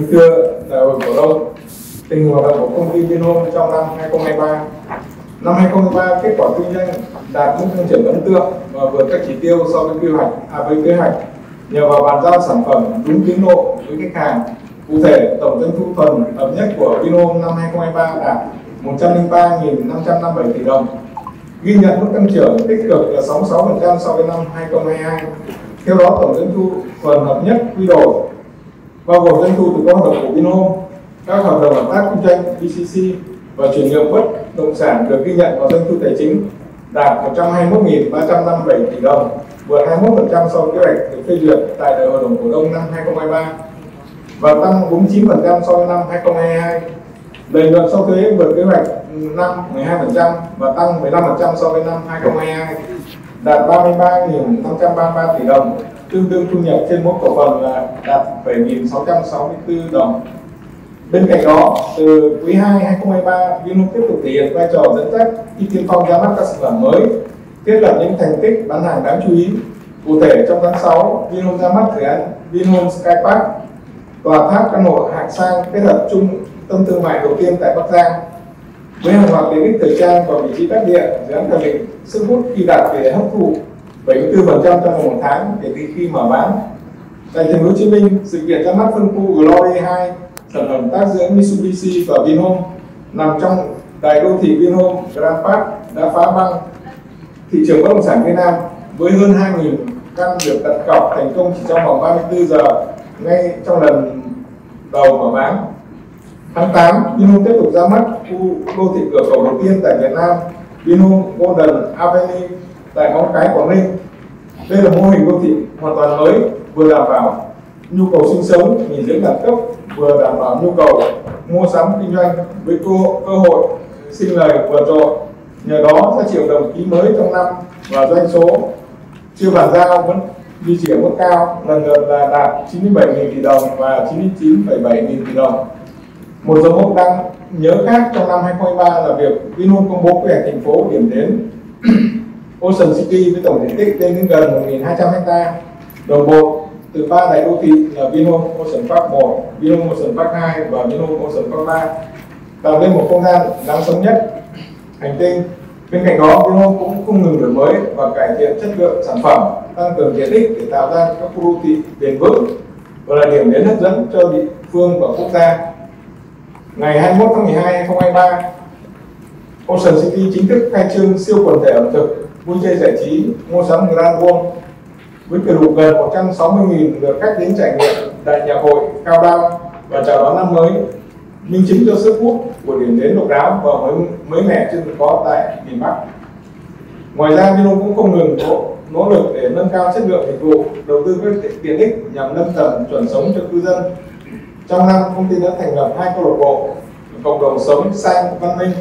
Kính thưa đại hội cổ đông, tình hình hoạt động của công ty Vinhome trong năm 2023. Năm 2023, kết quả kinh doanh đạt mức tăng trưởng ấn tượng và vượt các chỉ tiêu so với kế hoạch nhờ vào bàn giao sản phẩm đúng tiến độ với khách hàng. Cụ thể, tổng doanh thu thuần hợp nhất của Vinhome năm 2023 đạt 103.557 tỷ đồng, ghi nhận mức tăng trưởng tích cực là 66% so với năm 2022. Theo đó, tổng doanh thu thuần hợp nhất quy đổi bao gồm doanh thu từ các hoạt động của Vinhome, các hợp đồng hợp tác kinh doanh BCC và chuyển nhượng bất động sản được ghi nhận vào doanh thu tài chính đạt 121.357 tỷ đồng, vượt 21% so với kế hoạch được phê duyệt tại đại hội đồng cổ đông năm 2023 và tăng 49% so với năm 2022. Lợi nhuận sau thuế vượt kế hoạch năm 12% và tăng 15% so với năm 2022, đạt 33.533 tỷ đồng, tương đương thu nhập trên mỗi cổ phần là đạt 7.664 đồng. Bên cạnh đó, từ quý 2 2023, Vinhome tiếp tục thể hiện vai trò dẫn dắt khi tiên phong ra mắt các sản phẩm mới, thiết lập những thành tích bán hàng đáng chú ý. Cụ thể, trong tháng 6, Vinhome ra mắt dự án Vinhome Sky Park, tòa tháp căn hộ hạng sang kết hợp trung tâm thương mại đầu tiên tại Bắc Giang. Với hàng loạt tiện ích thời trang và vị trí đắc địa, dự án khẳng định sức hút khi đạt tỷ lệ hấp thụ 74% trong vòng 1 tháng kể từ khi mở bán. Tại Thành phố Hồ Chí Minh, sự kiện ra mắt phân khu Glory 2, sản phẩm tác giữa Mitsubishi và Vinhome nằm trong đại đô thị Vinhome Grand Park đã phá băng thị trường bất động sản Việt Nam với hơn 2.000 căn được đặt cọc thành công chỉ trong vòng 34 giờ ngay trong lần đầu mở bán. Tháng 8, Vinhome tiếp tục ra mắt khu đô thị cửa khẩu đầu tiên tại Việt Nam, Vinhome Golden Avenue tại Móng Cái, Quảng Ninh. Đây là mô hình đô thị hoàn toàn mới, vừa đảm bảo nhu cầu sinh sống, nghỉ dưỡng đẳng cấp, vừa đảm bảo nhu cầu mua sắm kinh doanh với cơ hội sinh lời vượt trội. Nhờ đó, giá trị hợp đồng ký mới trong năm và doanh số chưa bàn giao vẫn duy trì ở mức cao, lần lượt là đạt 97.000 tỷ đồng và 99,7 nghìn tỷ đồng. Một dấu mốc đáng nhớ khác trong năm 2023 là việc Vinhome công bố quy hoạch thành phố điểm đến Ocean City với tổng diện tích lên đến gần 1.200 ha, đồng bộ từ 3 đại đô thị là Vinhome Ocean Park 1, Vinhome Ocean Park 2 và Vinhome Ocean Park 3, tạo nên một không gian đáng sống nhất hành tinh. Bên cạnh đó, Vinhome cũng không ngừng đổi mới và cải thiện chất lượng sản phẩm, tăng cường tiện ích để tạo ra các khu đô thị bền vững và là điểm đến hấp dẫn cho địa phương và quốc gia. Ngày 21 tháng 12 2023, Ocean City chính thức khai trương siêu quần thể ẩm thực, vui chơi giải trí, mua sắm Grand World với kỷ lục gần 160.000 lượt khách đến trải nghiệm đại nhạc hội cao đao và chào đón năm mới, minh chứng cho sức hút của điểm đến độc đáo và mới mẻ chưa từng có tại miền Bắc. Ngoài ra, Vinhome cũng không ngừng nỗ lực để nâng cao chất lượng dịch vụ, đầu tư các tiện ích nhằm nâng tầm chuẩn sống cho cư dân. Trong năm, công ty đã thành lập 2 câu lạc bộ cộng đồng sống xanh, văn minh,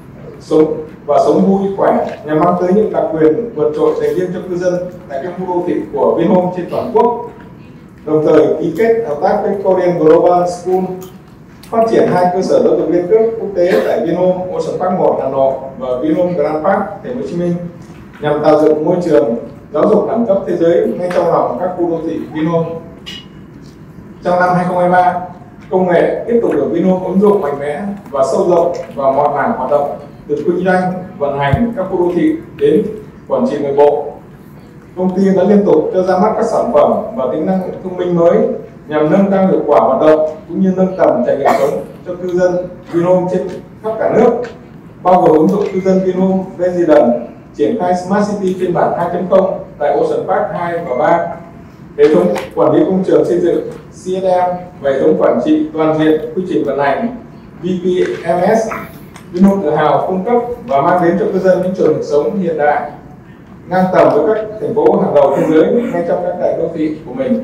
sống vui, khỏe nhằm mang tới những đặc quyền vượt trội dành riêng cho cư dân tại các khu đô thị của Vinhome trên toàn quốc. Đồng thời ký kết hợp tác với Korean Global School, phát triển 2 cơ sở giáo dục liên kết quốc tế tại Vinhome Ocean Park 1 Hà Nội và Vinhome Grand Park Thành phố Hồ Chí Minh nhằm tạo dựng môi trường giáo dục đẳng cấp thế giới ngay trong lòng các khu đô thị Vinhome. Trong năm 2023, công nghệ tiếp tục được Vinhome ứng dụng mạnh mẽ và sâu rộng vào mọi mảng hoạt động, từ kinh doanh, vận hành các khu đô thị đến quản trị nội bộ. Công ty đã liên tục cho ra mắt các sản phẩm và tính năng thông minh mới nhằm nâng cao hiệu quả hoạt động cũng như nâng tầm trải nghiệm sống cho cư dân Vinhome trên khắp cả nước, bao gồm ứng dụng cư dân Vinhome Resident, triển khai Smart City phiên bản 2.0 tại Ocean Park 2 và 3, hệ thống quản lý công trường xây dựng CSM và hệ thống quản trị toàn diện quy trình vận hành VPMS. Vinhome tự hào cung cấp và mang đến cho cư dân những trường sống hiện đại ngang tầm với các thành phố hàng đầu thế giới ngay trong các đại đô thị của mình.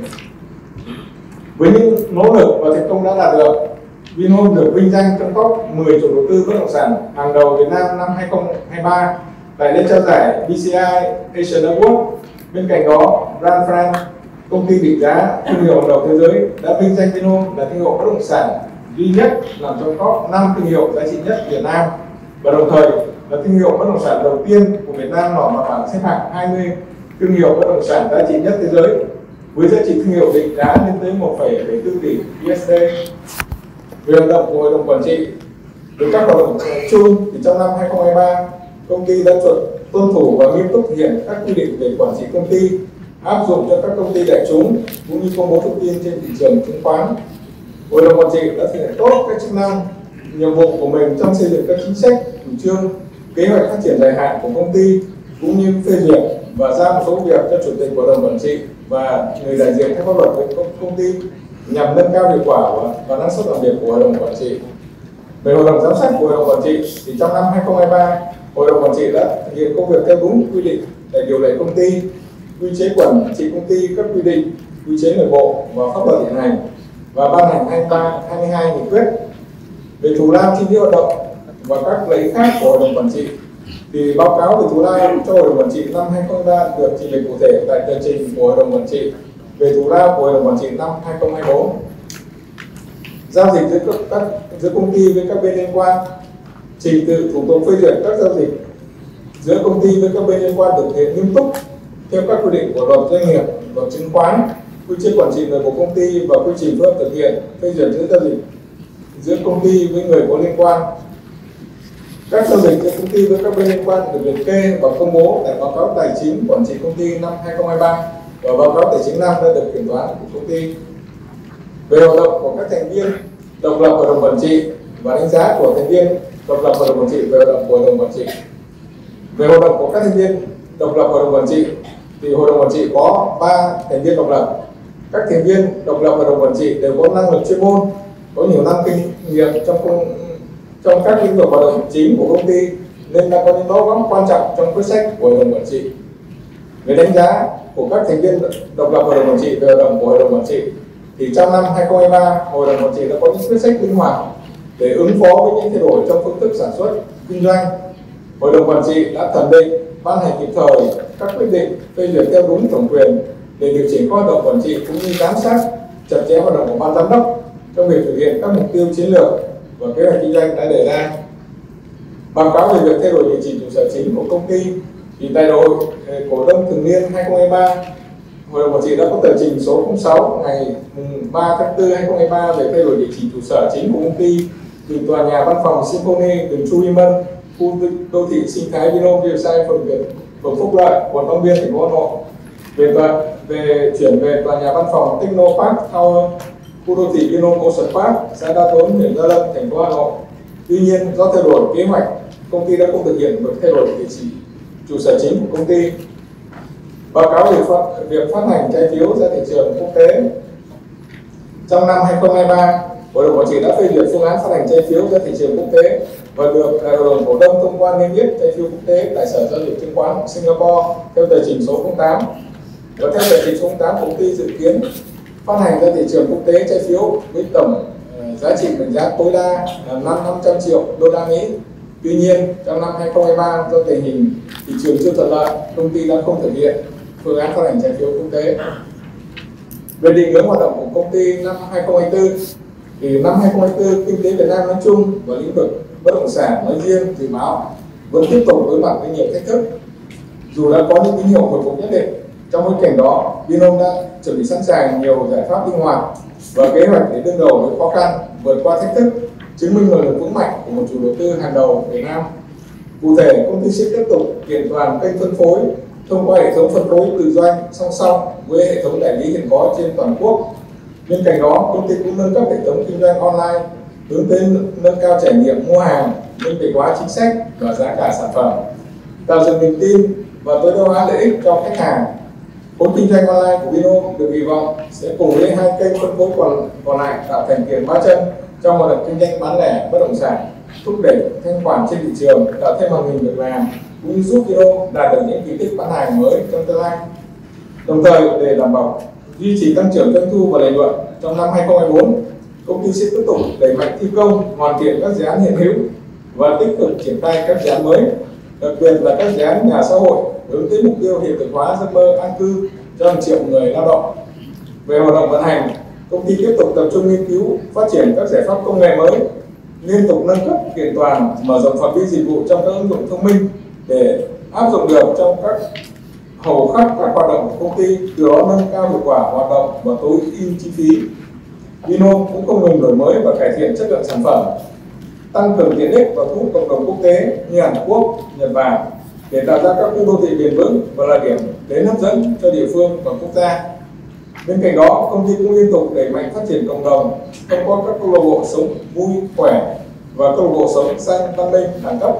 Với những nỗ lực và thành công đã đạt được, Vinhome được vinh danh trong top 10 chủ đầu tư bất động sản hàng đầu Việt Nam năm 2023 tại lễ trao giải BCI Asian Award. Bên cạnh đó, Brand France, công ty định giá thương hiệu hàng đầu thế giới, đã vinh danh Vinhome là thương hiệu bất động sản duy nhất nằm trong top 5 thương hiệu giá trị nhất Việt Nam và đồng thời là thương hiệu bất động sản đầu tiên của Việt Nam lọt vào bảng xếp hạng 20 thương hiệu bất động sản giá trị nhất thế giới. với giá trị thương hiệu định giá lên tới 1,74 tỷ USD. Về hoạt động của hội đồng quản trị, với các hoạt động chung thì trong năm 2023, công ty đã tuân thủ và nghiêm túc thực hiện các quy định về quản trị công ty áp dụng cho các công ty đại chúng cũng như công bố thông tin trên thị trường chứng khoán. Hội đồng quản trị đã thực hiện tốt các chức năng, nhiệm vụ của mình trong xây dựng các chính sách, chủ trương, kế hoạch phát triển dài hạn của công ty cũng như phê duyệt và giao một số việc cho chủ tịch hội đồng quản trị và người đại diện theo pháp luật của công ty nhằm nâng cao hiệu quả và năng suất làm việc của hội đồng quản trị. Về hội đồng giám sát của hội đồng quản trị thì trong năm 2023, hội đồng quản trị đã thực hiện công việc theo đúng quy định tại điều lệ công ty, quy chế quản trị công ty, các quy định, quy chế nội bộ và pháp luật hiện hành và ban hành 22 nghị quyết. Về thù lao chi phí hoạt động và các lợi ích khác của hội đồng quản trị thì báo cáo về thù lao cho hội đồng quản trị năm 2023 được trình bày cụ thể tại tờ trình của hội đồng quản trị về thù lao của hội đồng quản trị năm 2024. Giao dịch giữa công ty với các bên liên quan, trình tự thủ tục phê duyệt các giao dịch giữa công ty với các bên liên quan được thực hiện nghiêm túc theo các quy định của luật doanh nghiệp, luật chứng khoán, quy chế quản trị nội bộ công ty và quy trình phối hợp thực hiện phê duyệt giữa giao dịch giữa công ty với người có liên quan. Các giao dịch giữa công ty với các bên liên quan được liệt kê và công bố tại báo cáo tài chính quản trị công ty năm 2023 và báo cáo tài chính năm đã được kiểm toán của công ty. Về hoạt động của các thành viên độc lập hội đồng quản trị và đánh giá của thành viên độc lập hội đồng quản trị về hoạt động của hội đồng quản trị. Về hoạt động của các thành viên độc lập hội đồng quản trị thì hội đồng quản trị có 3 thành viên độc lập. Các thành viên độc lập hội đồng quản trị đều có năng lực chuyên môn, có nhiều năm kinh nghiệm trong các lĩnh vực hoạt động chính của công ty nên đã có những đóng góp quan trọng trong quyết sách của hội đồng quản trị. Về đánh giá của các thành viên độc lập hội đồng quản trị về hoạt động của hội đồng quản trị thì trong năm 2023, hội đồng quản trị đã có những quyết sách linh hoạt để ứng phó với những thay đổi trong phương thức sản xuất, kinh doanh. Hội đồng quản trị đã thẩm định, ban hành kịp thời các quyết định phê duyệt theo đúng thẩm quyền để điều chỉnh các hoạt động quản trị cũng như giám sát chặt chẽ hoạt động của ban giám đốc trong việc thực hiện các mục tiêu chiến lược và kế hoạch kinh doanh đã đề ra. Báo cáo về việc thay đổi địa chỉ trụ sở chính của công ty thì tại đại hội cổ đông thường niên 2023, hội đồng quản trị đã có tờ trình số 06 ngày 3 tháng 4 2023 về thay đổi địa chỉ trụ sở chính của công ty từ tòa nhà văn phòng Symphony đường Chu Huy Mân, khu đô thị sinh thái Vinhome Riverside, phường Phúc Lợi, quận Long Biên, thành phố Hà Nội về chuyển về tòa nhà văn phòng Techno Park Tower, khu đô thị Vinhome Ocean Park, xã Đa Tốn, huyện Gia Lâm, thành phố Hà Nội. Tuy nhiên do thay đổi kế hoạch, công ty đã không thực hiện việc thay đổi địa chỉ trụ sở chính của công ty. Báo cáo về việc phát hành trái phiếu ra thị trường quốc tế. Trong năm 2023, hội đồng quản trị đã phê duyệt phương án phát hành trái phiếu ra thị trường quốc tế và được đại hội đồng cổ đông thông qua niêm yết trái phiếu quốc tế tại Sở giao dịch chứng khoán Singapore theo tờ trình số 08. Và theo tờ trình số 08, công ty dự kiến phát hành ra thị trường quốc tế trái phiếu với tổng giá trị mệnh giá tối đa là 500 triệu đô la Mỹ. Tuy nhiên, trong năm 2023, do tình hình thị trường chưa thuận lợi, công ty đã không thực hiện phương án phát hành trái phiếu quốc tế. Về định hướng hoạt động của công ty năm 2024, thì năm 2024, kinh tế Việt Nam nói chung và lĩnh vực bất động sản nói riêng dự báo vẫn tiếp tục đối mặt với nhiều thách thức. Dù đã có những tín hiệu hồi phục nhất định, trong bối cảnh đó, Vinhome đã chuẩn bị sẵn sàng nhiều giải pháp linh hoạt và kế hoạch để đương đầu với khó khăn, vượt qua thách thức, chứng minh nguồn lực vững mạnh của một chủ đầu tư hàng đầu Việt Nam. Cụ thể, công ty sẽ tiếp tục kiện toàn kênh phân phối thông qua hệ thống phân phối tự doanh song song với hệ thống đại lý hiện có trên toàn quốc. Bên cạnh đó, công ty cũng nâng cấp hệ thống kinh doanh online, hướng tới nâng cao trải nghiệm mua hàng, minh bạch hóa chính sách và giá cả sản phẩm, tạo dựng niềm tin và tối đa hóa lợi ích cho khách hàng. Khối kinh doanh online của Vinhome được kỳ vọng sẽ cùng với hai kênh phân phối còn lại tạo thành kiềng ba chân trong hoạt động kinh doanh bán lẻ bất động sản, thúc đẩy thanh khoản trên thị trường, tạo thêm hàng nghìn việc làm, cũng như giúp Vinhome đạt được những kỳ tích bán hàng mới trong tương lai. Đồng thời, để đảm bảo duy trì tăng trưởng doanh thu và lợi nhuận trong năm 2024, công ty sẽ tiếp tục đẩy mạnh thi công, hoàn thiện các dự án hiện hữu và tích cực triển khai các dự án mới, đặc biệt là các dự án nhà xã hội hướng tới mục tiêu hiện thực hóa giấc mơ an cư cho 1 triệu người lao động. Về hoạt động vận hành, công ty tiếp tục tập trung nghiên cứu, phát triển các giải pháp công nghệ mới, liên tục nâng cấp, kiện toàn, mở rộng phạm vi dịch vụ trong các ứng dụng thông minh để áp dụng được trong các hầu khắp các hoạt động của công ty, từ đó nâng cao hiệu quả hoạt động và tối ưu chi phí. Vinhome cũng không ngừng đổi mới và cải thiện chất lượng sản phẩm, tăng cường tiện ích và thu hút cộng đồng quốc tế như Hàn Quốc, Nhật Bản để tạo ra các khu đô thị bền vững và là điểm đến hấp dẫn cho địa phương và quốc gia. Bên cạnh đó, công ty cũng liên tục đẩy mạnh phát triển cộng đồng thông qua các câu lạc bộ sống vui, khỏe và câu lạc bộ sống xanh, văn minh, đẳng cấp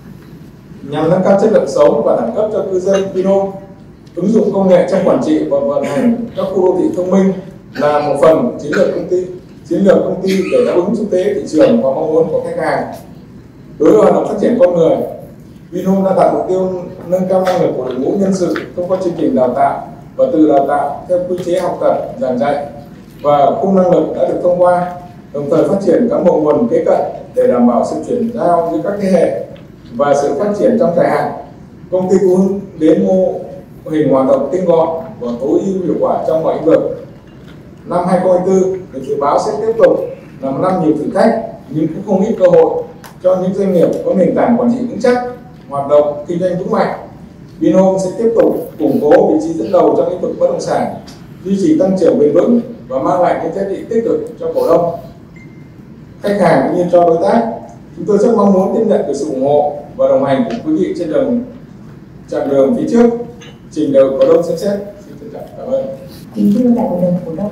nhằm nâng cao chất lượng sống và đẳng cấp cho cư dân Vinhome. Ứng dụng công nghệ trong quản trị và vận hành các khu đô thị thông minh là một phần chiến lược công ty để đáp ứng xu thế thị trường và mong muốn của khách hàng. Đối với hoạt động phát triển con người, Vinhome đã đặt mục tiêu nâng cao năng lực của đội ngũ nhân sự thông qua chương trình đào tạo và tự đào tạo theo quy chế học tập, giảng dạy và khung năng lực đã được thông qua, đồng thời phát triển cán bộ nguồn kế cận để đảm bảo sự chuyển giao giữa các thế hệ và sự phát triển trong dài hạn. Công ty cũng hướng đến mô hình hoạt động tinh gọn và tối ưu hiệu quả trong mọi lĩnh vực. Năm 2024 được dự báo sẽ tiếp tục là một năm nhiều thử thách nhưng cũng không ít cơ hội cho những doanh nghiệp có nền tảng quản trị vững chắc, hoạt động kinh doanh vững mạnh. Vinhome sẽ tiếp tục củng cố vị trí dẫn đầu trong lĩnh vực bất động sản, duy trì tăng trưởng bền vững và mang lại những giá trị tích cực cho cổ đông, khách hàng cũng như cho đối tác. Chúng tôi rất mong muốn tiếp nhận được sự ủng hộ và đồng hành cùng quý vị trên chặng đường phía trước. Trình đều cổ đông xem xét. Xin trân trọng cảm ơn. Kính thưa đại hội đồng cổ đông,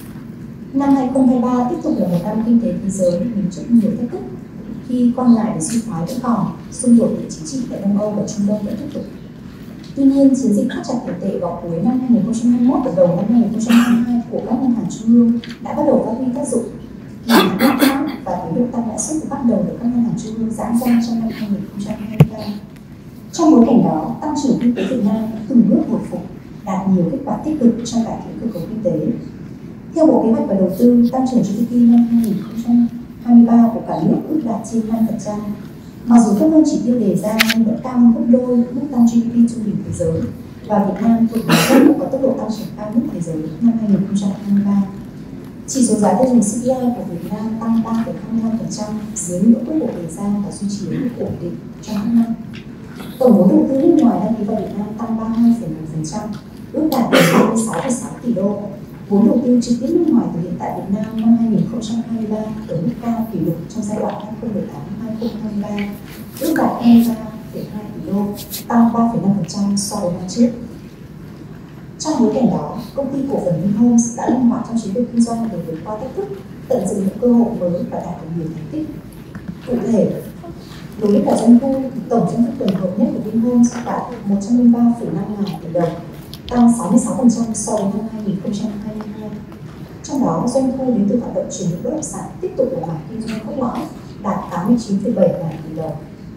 năm 2023 tiếp tục là một năm kinh tế thế giới đứng trước nhiều thách thức khi quan ngại về suy thoái vẫn còn, xung đột địa chính trị tại Đông Âu và Trung Đông vẫn tiếp tục. Tuy nhiên, chiến dịch thắt chặt tiền tệ vào cuối năm 2021 và đầu năm 2022 của các ngân hàng trung ương đã bắt đầu phát huy tác dụng. Kỳ hạn lạm phát và tiến độ tăng lãi suất bắt đầu được các ngân hàng trung ương giãn ra trong năm 2023. Trong bối cảnh đó, tăng trưởng kinh tế Việt Nam đã từng bước hồi phục, đạt nhiều kết quả tích cực trong cải thiện cơ cấu kinh tế. Theo Bộ Kế hoạch và Đầu tư, tăng trưởng GDP năm 2023 của cả nước ước đạt trên 5%. Mặc dù thấp hơn chỉ tiêu đề ra nhưng vẫn cao hơn gấp đôi mức tăng GDP trung bình thế giới, và Việt Nam thuộc nhóm nước có tốc độ tăng trưởng cao nhất thế giới năm 2023. Chỉ số giá tiêu dùng CPI của Việt Nam tăng 3,25% dưới ngưỡng tốc độ đề ra và duy trì mức ổn định trong các năm. Tổng vốn đầu tư nước ngoài đăng ký vào Việt Nam tăng 32,1%, ước đạt 76,6 tỷ đô. Vốn đầu tư trực tiếp nước ngoài thực hiện tại Việt Nam năm 2023 ở mức cao kỷ lục trong giai đoạn 2018-2023, ước đạt 23,2 tỷ đô, tăng 3,5% so với năm trước. Trong bối cảnh đó, công ty cổ phần Vinhome đã linh hoạt trong chiến lược kinh doanh để vượt qua thách thức, tận dụng những cơ hội mới và đạt được nhiều thành tích. Cụ thể, đối với cả doanh thu, tổng doanh thu tuần hợp nhất của Vinhome đạt 103,5 ngàn tỷ đồng, tăng 66% so với năm 2022. Trong đó, doanh thu đến từ hoạt động chuyển nhượng bất động sản tiếp tục là mảng kinh doanh cốt lõi, đạt 89,7 ngàn tỷ đồng.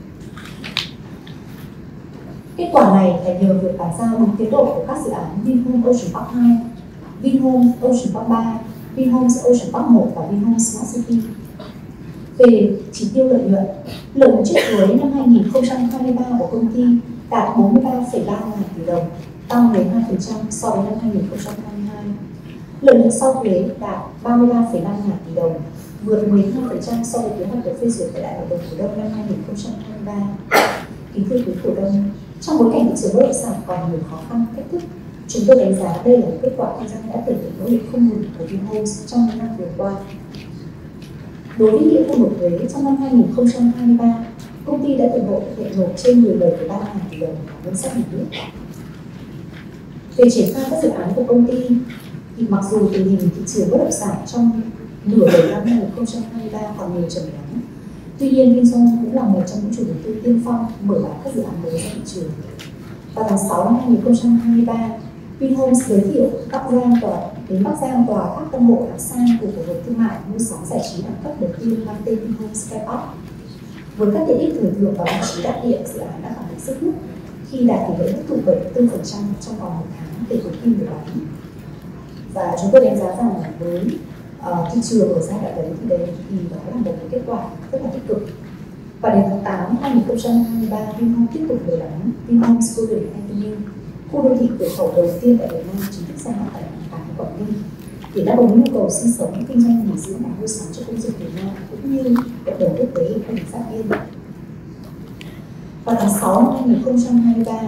Kết quả này là nhờ việc bàn giao đúng tiến độ của các dự án Vinhome Ocean Park 2, Vinhome Ocean Park 3, Vinhome Ocean Park 1 và Vinhome Smart City. Về chỉ tiêu lợi nhuận trước thuế năm 2023 của công ty đạt 43,3 ngàn tỷ đồng, tăng 12% so với năm 2022. Lợi nhuận sau thuế đạt 33,5 ngàn tỷ đồng, vượt 12% so với kế hoạch được phê duyệt tại Đại hội đồng cổ đông năm 2023. Kính thưa quý cổ đông, trong bối cảnh thị trường bất động sản còn nhiều khó khăn, thách thức, chúng tôi đánh giá đây là một kết quả kinh doanh đã thể hiện nỗ lực không ngừng của Vinhome trong những năm vừa qua. Đối với nghĩa vụ nộp thuế trong năm 2023, công ty đã thực hiện nộp trên 17,3 ngàn tỷ đồng vào ngân sách nhà nước. Về triển khai các dự án của công ty, thì mặc dù tình hình thị trường bất động sản trong nửa đầu năm 2023 còn nhiều trầm lắng, tuy nhiên Vinhome cũng là một trong những chủ đầu tư tiên phong mở bán các dự án mới ra thị trường. Vào tháng 6 năm 2023, Vinhome giới thiệu đến Bắc Giang tòa các căn hộ hạng sang của tổ hợp thương mại mua sắm giải trí đẳng cấp đầu tiên mang tên Vinhome Sky Park. Với các tiện ích thời thượng và vị trí đắc địa, dự án đã khẳng định sức hút khi đạt tỷ lệ hấp thụ 74% trong vòng 1 tháng kể từ khi được bán. Và chúng tôi đánh giá rằng với thị trường ở giai đoạn đấy thì đó là một kết quả rất là tích cực. Và đến tháng 8 năm 2023, Vinhome tiếp tục mở bán Vinhome Golden Avenue, khu đô thị cửa khẩu đầu tiên tại Việt Nam chính thức ra mắt tại cảng Quảng Ninh, để đáp ứng nhu cầu sinh sống, kinh doanh, nghỉ dưỡng và mua sắm cho công dân Việt Nam cũng như cộng đồng quốc tế và các giáp biên. Vào tháng 6 năm 2023,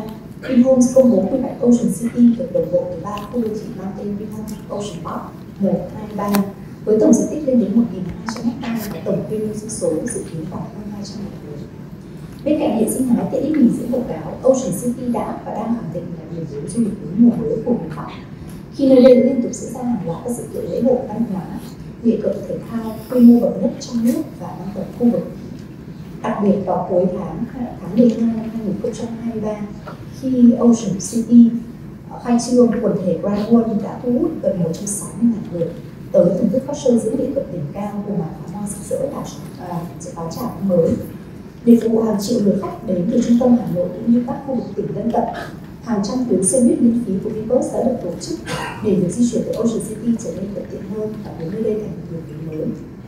Vinhomes công bố quy hoạch Ocean City được đồng bộ từ 3 khu đô thị mang tên Vinhomes Ocean Park 1, 2, 3 với tổng diện tích lên đến 1.200 ha và tổng quy mô dân số dự kiến khoảng hơn 200 người. Bên cạnh hệ sinh thái tiện ích nghỉ dưỡng độc đáo, Ocean City đã và đang khẳng định là điểm đến du lịch đúng mùa mới của miền Bắc, khi nơi đây liên tục diễn ra hàng loạt các sự kiện lễ hội văn hóa, nghệ thuật thể thao quy mô bậc nhất trong nước và mang tầm khu vực. Đặc biệt vào cuối tháng 12 năm 2023, khi Ocean City khai trương, quần thể Grand World đã thu hút gần 160.000 người tới thưởng thức các show diễn nghệ thuật đỉnh cao cùng màn pháo hoa rực rỡ đón chào năm mới. Để phục vụ hàng triệu lượt khách đến từ trung tâm Hà Nội cũng như các khu vực tỉnh lân cận, hàng trăm tuyến xe buýt miễn phí của Vinbus đã được tổ chức để việc di chuyển từ Ocean City trở nên thuận tiện hơn và biến nơi đây thành một điểm đến mới.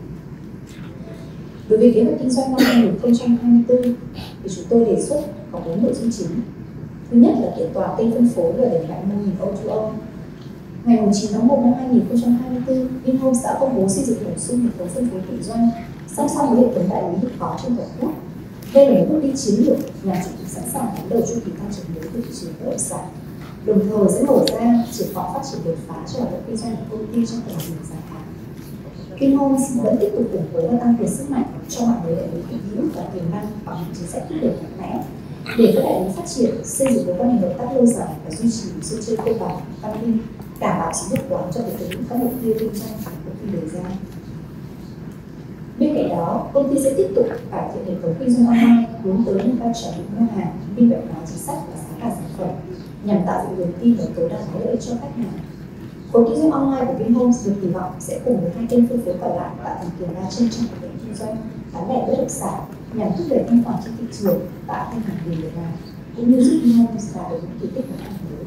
Đối với kế hoạch kinh doanh năm 2024 thì chúng tôi đề xuất có 4 nội dung chính. Thứ nhất là kiện toàn kênh phân phối và đẩy mạnh mô hình O2O. Ngày 9 tháng 1 năm 2024, Vinhomes đã công bố xây dựng bổ sung hệ thống phân phối kinh doanh song song với hệ thống đại lý hiện có trên toàn quốc. Đây là một bước đi chiến lược nhằm chuẩn bị sẵn sàng đón đầu chu kỳ tăng trưởng mới của thị trường bất động sản, đồng thời sẽ mở ra triển vọng phát triển đột phá cho hoạt động kinh doanh của công ty trong tầm nhìn dài hạn. Vinhomes vẫn tiếp tục củng cố và tăng cường sức mạnh cho mạng lưới đại lý hiện hữu và tiềm năng bằng những chính sách thúc đẩy mạnh mẽ để các đại lý phát triển, xây dựng mối quan hệ hợp tác lâu dài và duy trì một sân chơi công bằng, văn minh, đảm bảo sự nhất quán cho việc thực hiện các mục tiêu kinh doanh của công ty đề ra. Bên cạnh đó, công ty sẽ tiếp tục cải thiện hệ thống kinh doanh online hướng tới nâng cao trải nghiệm mua hàng, minh bạch hóa chính sách và giá cả sản phẩm nhằm tạo dựng niềm tin và tối đa hóa lợi ích cho khách hàng. Khối kinh doanh online của Vinhomes được kỳ vọng sẽ cùng với hai kênh phân phối còn lại tạo thành tiền đa chân trong hoạt động kinh doanh bán lẻ bất động sản nhằm thúc đẩy thanh khoản trên thị trường, tạo thêm hàng nghìn việc làm cũng như giúp Vinhomes đạt được những kỳ tích và năng mới.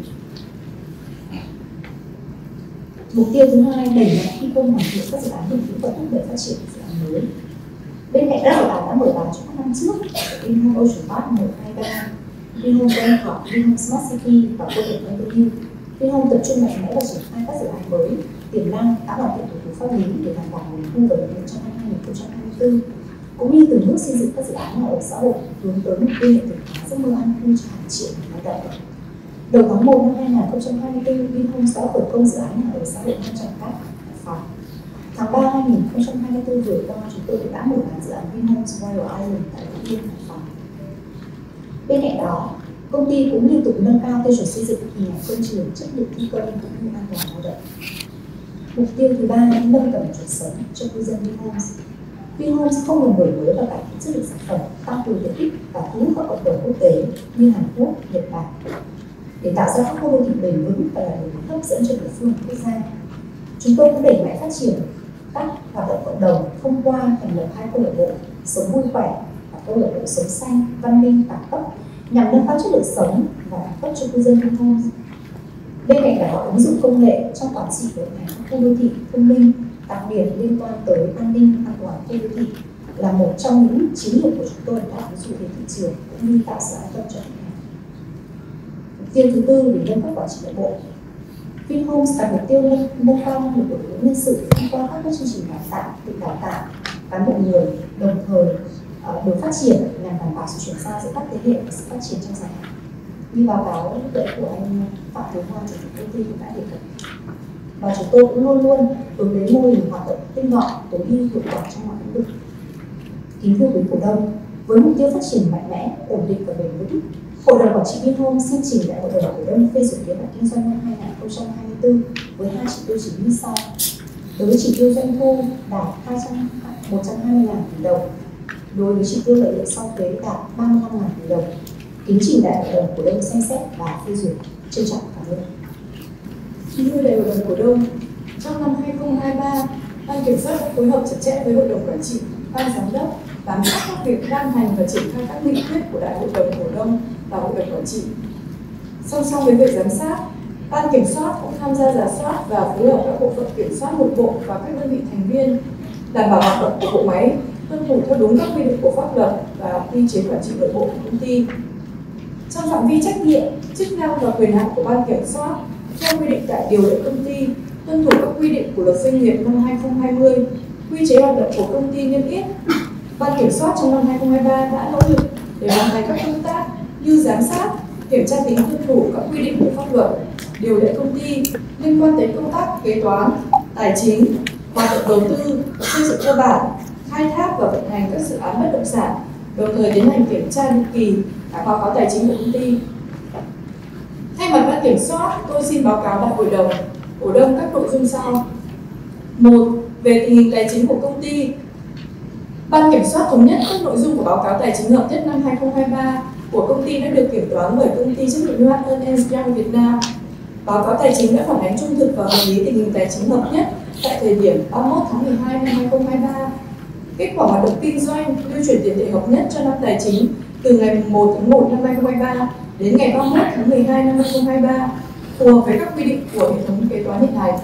Mục tiêu thứ hai, đẩy mạnh thi công hoàn thiện các dự án bền vững và thúc đẩy phát triển dự án mới. Bên cạnh các dự án đã mở bán trong các năm trước, Vinhomes Ocean Park 1, 2, 3, Vinhomes Bangkok, Vinhomes Smart City và Golden Avenue, Vinhomes tập trung mạnh mẽ vào triển khai các dự án mới, tiềm năng, đã hoàn thiện thủ tục pháp lý để đảm bảo nguồn thu và lợi nhuận trong năm 2024, cũng như từng bước xây dựng các dự án nhà ở xã hội hướng tới mục tiêu hiện thực hóa giấc mơ an cư cho hàng triệu người lao động. Đầu tháng 1 năm 2024, Vinhomes đã khởi công dự án nhà ở xã hội Nam Tràng Cát, Hải Phòng. Tháng 3 năm 2024 vừa qua, chúng tôi đã mở bán dự án Vinhomes Royal Island tại Phú Yên, Hải Phòng. Bên cạnh đó, công ty cũng liên tục nâng cao tiêu chuẩn xây dựng hình ảnh công trường, chất lượng thi công cũng như an toàn lao động. Mục tiêu thứ ba là nâng tầm chuẩn sống cho cư dân Vinhomes. Vinhomes không ngừng đổi mới và cải thiện chất lượng sản phẩm, tăng cường tiện ích và thu hút các cộng đồng quốc tế như Hàn Quốc, Nhật Bản để tạo ra các khu đô thị bền vững và là điểm đến hấp dẫn cho địa phương quốc gia. Chúng tôi cũng đẩy mạnh phát triển các hoạt động cộng đồng thông qua thành lập 2 câu lạc bộ sống vui khỏe và câu lạc bộ sống xanh, văn minh, đẳng cấp nhằm nâng cao chất lượng sống và đẳng cấp cho cư dân Vinhomes. Bên cạnh đó, ứng dụng công nghệ trong quản trị vận hành các khu đô thị thông minh, đặc biệt liên quan tới an ninh an toàn khu đô thị là một trong những chiến lược của chúng tôi đã ứng dụng đến thị trường cũng như tạo sự an tâm cho khách hàng. Mục tiêu thứ tư để nâng cấp quản trị nội bộ. Vinhomes đặt mục tiêu nâng cao năng lực đội ngũ nhân sự thông qua các chương trình đào tạo, tự đào tạo cán bộ người, đồng thời được phát triển nhằm đảm bảo sự chuyển giao giữa các thế hệ và sự phát triển trong dài hạn. Như báo cáo lúc nãy của anh Phạm Thế Hoa chủ tịch công ty cũng đã đề cập. Và chúng tôi cũng luôn luôn hướng đến mô hình hoạt động tinh gọn, tối ưu hiệu quả trong mọi lĩnh vực. Kính thưa quý cổ đông, với mục tiêu phát triển mạnh mẽ, ổn định và bền vững, Hội đồng quản trị Vinhomes xin trình đại hội đồng cổ đông phê duyệt kế hoạch kinh doanh năm 2024 với 2 chỉ tiêu chính như sau. Đối với chỉ tiêu doanh thu đạt 120.000 tỷ đồng, đối với chỉ tiêu lợi nhuận sau thuế đạt 35.000 tỷ đồng. Kính trình đại hội đồng cổ đông xem xét và phê duyệt. Trân trọng cảm ơn. Thưa đại hội đồng cổ đông, trong năm 2023, Ban Kiểm soát đã phối hợp chặt chẽ với Hội đồng Quản trị, Ban Giám đốc bám sát các việc ban hành và triển khai các nghị quyết của Đại hội đồng cổ đông và Hội đồng Quản trị. Song song với việc giám sát, Ban Kiểm soát cũng tham gia rà soát và phối hợp các bộ phận kiểm soát nội bộ và các đơn vị thành viên, đảm bảo hoạt động của bộ máy tuân thủ theo đúng các quy định của pháp luật và quy chế quản trị nội bộ của công ty. Trong phạm vi trách nhiệm, chức năng và quyền hạn của Ban Kiểm soát, theo quy định tại điều lệ công ty, tuân thủ các quy định của Luật Doanh nghiệp năm 2020, quy chế hoạt động của công ty niêm yết, Ban Kiểm soát trong năm 2023 đã nỗ lực để hoàn thành các công tác như giám sát, kiểm tra tính tuân thủ các quy định của pháp luật, điều lệ công ty liên quan đến công tác kế toán, tài chính, hoạt động đầu tư, xây dựng cơ bản, khai thác và vận hành các dự án bất động sản, đồng thời tiến hành kiểm tra định kỳ các báo cáo tài chính của công ty. Thay mặt ban kiểm soát, tôi xin báo cáo đại hội đồng cổ đông các nội dung sau. 1. Về tình hình tài chính của công ty, ban kiểm soát thống nhất các nội dung của báo cáo tài chính hợp nhất năm 2023 của công ty đã được kiểm toán bởi công ty trách nhiệm hữu hạn Ernst & Young Việt Nam. Báo cáo tài chính đã phản ánh trung thực và hợp lý tình hình tài chính hợp nhất tại thời điểm 31 tháng 12 năm 2023. Kết quả hoạt động kinh doanh, lưu chuyển tiền tệ hợp nhất cho năm tài chính từ ngày 1 tháng 1 năm 2023 đến ngày 31 tháng 12 năm 2023, phù hợp với các quy định của hệ thống kế toán hiện hành.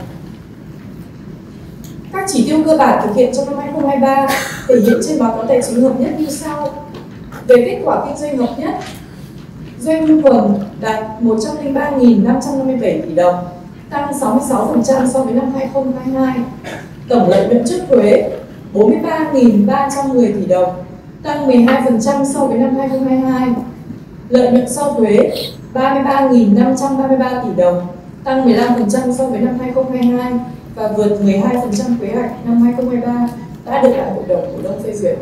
Các chỉ tiêu cơ bản thực hiện trong năm 2023 thể hiện trên báo cáo tài chính hợp nhất như sau. Về kết quả kinh doanh hợp nhất, doanh thu thuần đạt 103.557 tỷ đồng, tăng 66% so với năm 2022. Tổng lợi nhuận trước thuế 43.310 tỷ đồng, tăng 12% so với năm 2022. Lợi nhuận sau thuế 33.533 tỷ đồng, tăng 15% so với năm 2022 và vượt 12% kế hoạch năm 2023 đã được đại hội đồng cổ đông phê duyệt.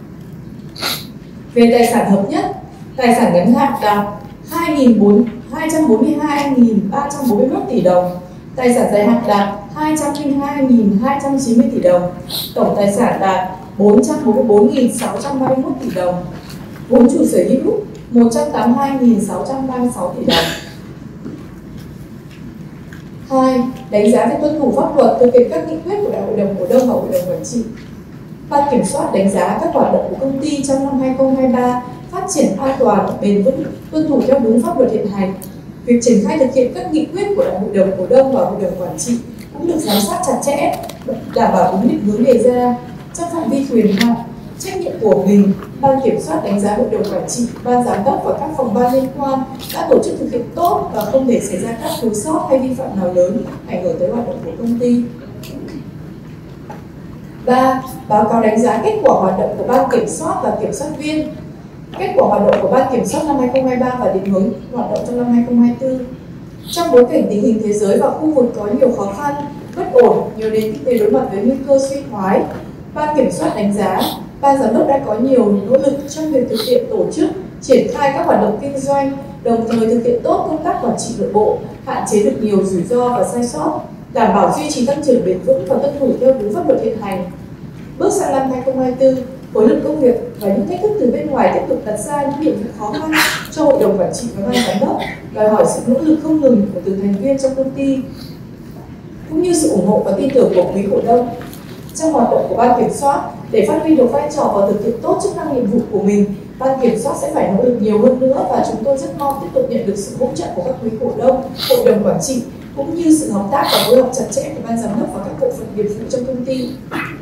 Về tài sản hợp nhất, tài sản ngắn hạn đạt 242.341 tỷ đồng, tài sản dài hạn đạt 202.290 tỷ đồng, tổng tài sản đạt 444.631 tỷ đồng, vốn chủ sở hữu 182.636 tỷ đồng. 2. Đánh giá về tuân thủ pháp luật thực hiện các nghị quyết của đại hội đồng cổ đông và hội đồng quản trị. Ban kiểm soát đánh giá các hoạt động của công ty trong năm 2023 phát triển an toàn, bền vững, tuân thủ theo đúng pháp luật hiện hành. Việc triển khai thực hiện các nghị quyết của đại hội đồng cổ đông và hội đồng quản trị cũng được giám sát chặt chẽ, đảm bảo đúng định hướng đề ra. Trong phạm vi quyền hạn, trách nhiệm của mình, ban kiểm soát đánh giá hội đồng quản trị, ban giám đốc và các phòng ban liên quan đã tổ chức thực hiện tốt và không để xảy ra các thiếu sót hay vi phạm nào lớn ảnh hưởng tới hoạt động của công ty. 3. Báo cáo đánh giá kết quả hoạt động của ban kiểm soát và kiểm soát viên. Kết quả hoạt động của ban kiểm soát năm 2023 và định hướng hoạt động trong năm 2024. Trong bối cảnh tình hình thế giới và khu vực có nhiều khó khăn, bất ổn, nhiều nền kinh tế đối mặt với nguy cơ suy thoái, ban kiểm soát đánh giá ban giám đốc đã có nhiều nỗ lực trong việc thực hiện tổ chức, triển khai các hoạt động kinh doanh, đồng thời thực hiện tốt công tác quản trị nội bộ, hạn chế được nhiều rủi ro và sai sót, đảm bảo duy trì tăng trưởng bền vững và tuân thủ theo đúng pháp luật hiện hành. Bước sang năm 2024, khối lượng công việc và những thách thức từ bên ngoài tiếp tục đặt ra những nhiệm vụ khó khăn cho hội đồng quản trị và ban giám đốc, đòi hỏi sự nỗ lực không ngừng của từng thành viên trong công ty, cũng như sự ủng hộ và tin tưởng của quý cổ đông. Trong hoạt động của ban kiểm soát, để phát huy được vai trò và thực hiện tốt chức năng nhiệm vụ của mình, ban kiểm soát sẽ phải nỗ lực nhiều hơn nữa và chúng tôi rất mong tiếp tục nhận được sự hỗ trợ của các quý cổ đông, hội đồng quản trị, cũng như sự hợp tác và phối hợp chặt chẽ của ban giám đốc và các bộ phận nghiệp vụ trong công ty.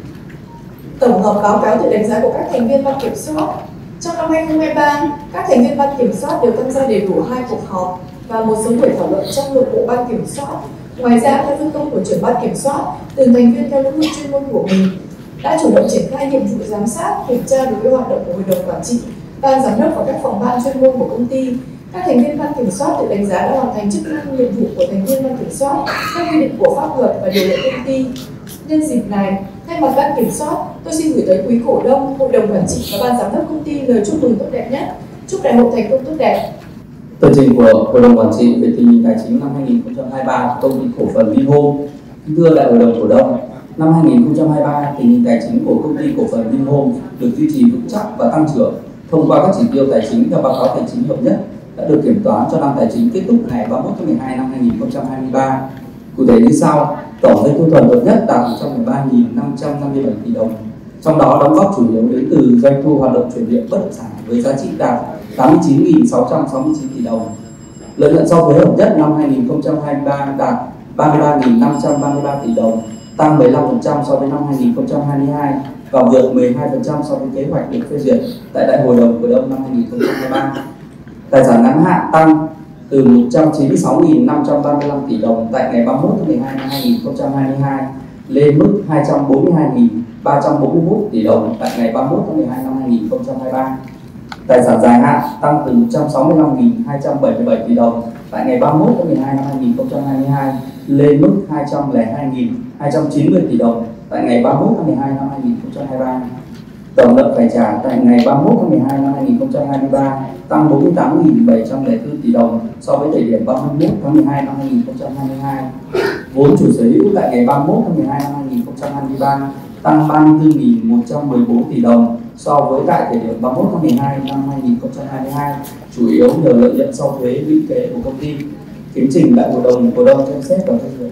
Tổng hợp báo cáo tự đánh giá của các thành viên ban kiểm soát. Trong năm 2023, các thành viên ban kiểm soát đều tham gia đầy đủ 2 cuộc họp và một số buổi thảo luận trong nội bộ ban kiểm soát. Ngoài ra, theo phân công của trưởng ban kiểm soát, từng thành viên theo lĩnh vực chuyên môn của mình đã chủ động triển khai nhiệm vụ giám sát, kiểm tra đối với hoạt động của hội đồng quản trị, ban giám đốc và các phòng ban chuyên môn của công ty. Các thành viên ban kiểm soát tự đánh giá đã hoàn thành chức năng nhiệm vụ của thành viên ban kiểm soát theo quy định của pháp luật và điều lệ công ty. Nhân dịp này, thay mặt ban kiểm soát, tôi xin gửi tới quý cổ đông, hội đồng quản trị và ban giám đốc công ty lời chúc mừng tốt đẹp nhất. Chúc đại hội thành công tốt đẹp. Tờ trình của hội đồng quản trị về tình hình tài chính năm 2023 của công ty cổ phần Vinhome. Thưa đại hội đồng cổ đông, năm 2023, tình hình tài chính của công ty cổ phần Vinhome được duy trì vững chắc và tăng trưởng thông qua các chỉ tiêu tài chính theo báo cáo tài chính hợp nhất đã được kiểm toán cho năm tài chính kết thúc ngày 31 tháng 12 năm 2023. Cụ thể như sau: tổng doanh thu thuần hợp nhất đạt 113.557 tỷ đồng, trong đó đóng góp chủ yếu đến từ doanh thu hoạt động chuyển nhượng bất động sản với giá trị đạt 89.669 tỷ đồng. Lợi nhuận sau thuế hợp nhất năm 2023 đạt 33.533 tỷ đồng, tăng 15% so với năm 2022 và vượt 12% so với kế hoạch được phê duyệt tại đại hội đồng cổ đông năm 2023. Tài sản ngắn hạn tăng từ 196.535 tỷ đồng tại ngày 31 tháng 12 năm 2022 lên mức 242.341 tỷ đồng tại ngày 31 tháng 12 năm 2023. Tài sản dài hạn tăng từ 165.277 tỷ đồng tại ngày 31 tháng 12 năm 2022 lên mức 202.290 tỷ đồng tại ngày 31 tháng 12 năm 2023. Tổng nợ phải trả tại ngày 31 tháng 12 năm 2023 tăng 48.704 tỷ đồng so với thời điểm 31 tháng 12 năm 2022. Vốn chủ sở hữu tại ngày 31 tháng 12 năm 2023 tăng 34.114 tỷ đồng so với tại thời điểm 31 tháng 12 năm 2022, chủ yếu nhờ lợi nhuận sau thuế lũy kế của công ty. Kính trình đại hội đồng cổ đông xem xét và phê duyệt.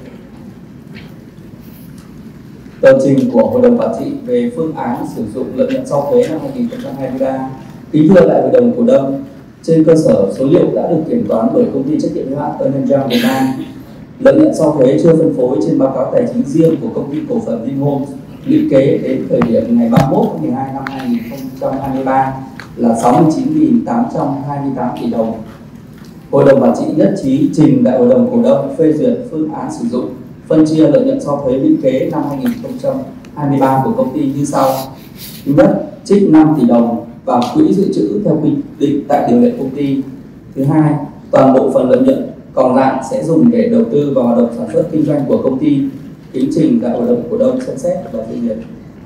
Tờ trình của Hội đồng Quản trị về phương án sử dụng lợi nhuận sau thuế năm 2023. Kính thưa đại hội đồng cổ đông, trên cơ sở số liệu đã được kiểm toán bởi công ty trách nhiệm hữu hạn Ernst & Young Việt Nam, lợi nhuận sau thuế chưa phân phối trên báo cáo tài chính riêng của công ty cổ phần Vinhomes lũy kế đến thời điểm ngày 31 tháng 12 năm 2023 là 69.828 tỷ đồng. Hội đồng Quản trị nhất trí trình đại hội đồng cổ đông phê duyệt phương án sử dụng phân chia lợi nhuận sau thuế lũy kế năm 2023 của công ty như sau. Thứ nhất, trích 5 tỷ đồng vào quỹ dự trữ theo quy định tại điều lệ công ty. Thứ hai, toàn bộ phần lợi nhuận còn lại sẽ dùng để đầu tư vào hoạt động sản xuất kinh doanh của công ty. Kính trình đại hội đồng cổ đông xem xét và phê duyệt.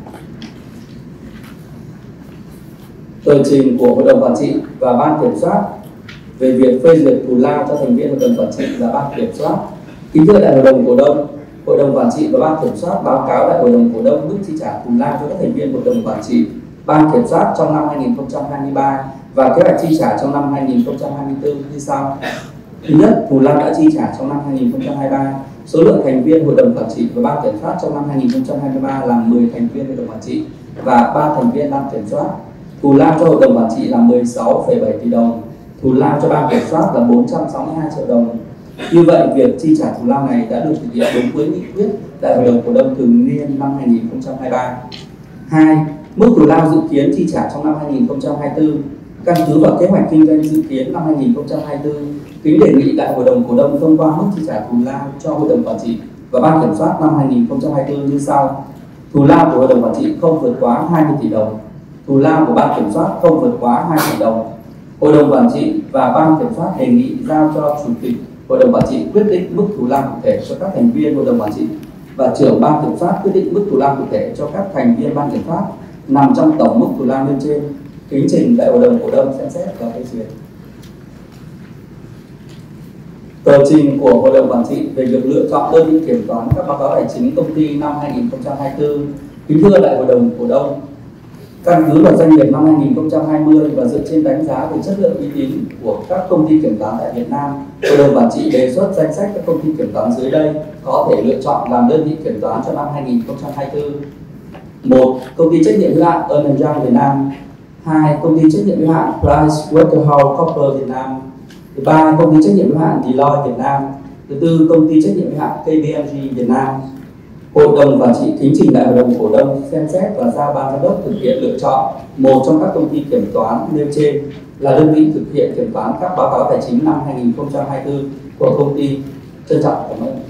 Tờ trình của Hội đồng Quản trị và Ban Kiểm soát về việc phê duyệt thù lao cho thành viên Hội đồng Quản trị và Ban Kiểm soát. Kính thưa đại hội đồng cổ đông, Hội đồng Quản trị và Ban Kiểm soát báo cáo đại hội đồng cổ đông mức chi trả thù lao cho các thành viên Hội đồng Quản trị, Ban Kiểm soát trong năm 2023 và kế hoạch chi trả trong năm 2024 như sau. Thứ nhất, thù lao đã chi trả trong năm 2023. Số lượng thành viên Hội đồng Quản trị và Ban Kiểm soát trong năm 2023 là 10 thành viên Hội đồng Quản trị và 3 thành viên Ban Kiểm soát. Thù lao cho Hội đồng Quản trị là 16,7 tỷ đồng. Thù lao cho Ban Kiểm soát là 462 triệu đồng. Như vậy, việc chi trả thù lao này đã được thực hiện đúng với nghị quyết Đại hội đồng cổ đông thường niên năm 2023. 2. Mức thù lao dự kiến chi trả trong năm 2024 căn cứ vào kế hoạch kinh doanh dự kiến năm 2024, kính đề nghị đại hội đồng cổ đông thông qua mức chi trả thù lao cho Hội đồng Quản trị và Ban Kiểm soát năm 2024 như sau. Thù lao của Hội đồng Quản trị không vượt quá 20 tỷ đồng. Thù lao của Ban Kiểm soát không vượt quá 2 tỷ đồng. Hội đồng Quản trị và Ban Kiểm soát đề nghị giao cho Chủ tịch Hội đồng Quản trị quyết định mức thù lao cụ thể cho các thành viên Hội đồng Quản trị và trưởng Ban Kiểm soát quyết định mức thù lao cụ thể cho các thành viên Ban Kiểm soát nằm trong tổng mức thù lao nêu trên. Kính trình đại hội đồng cổ đông xem xét và phê duyệt. Tờ trình của Hội đồng Quản trị về việc lựa chọn đơn vị kiểm toán các báo cáo tài chính công ty năm 2024. Kính thưa đại hội đồng cổ đông, căn cứ luật doanh nghiệp năm 2020 và dựa trên đánh giá về chất lượng uy tín của các công ty kiểm toán tại Việt Nam, Hội đồng Quản trị đề xuất danh sách các công ty kiểm toán dưới đây có thể lựa chọn làm đơn vị kiểm toán cho năm 2024. 1. Công ty trách nhiệm hữu hạn Ernst & Young Việt Nam. 2. Công ty trách nhiệm hữu hạn PricewaterhouseCoopers Việt Nam. 3. Công ty trách nhiệm hữu hạn Deloitte Việt Nam. 4. Công ty trách nhiệm hữu hạn KPMG Việt Nam. Hội đồng Quản trị kính trình đại hội đồng cổ đông xem xét và giao ban giám đốc thực hiện lựa chọn một trong các công ty kiểm toán nêu trên là đơn vị thực hiện kiểm toán các báo cáo tài chính năm 2024 của công ty. Trân trọng cảm ơn.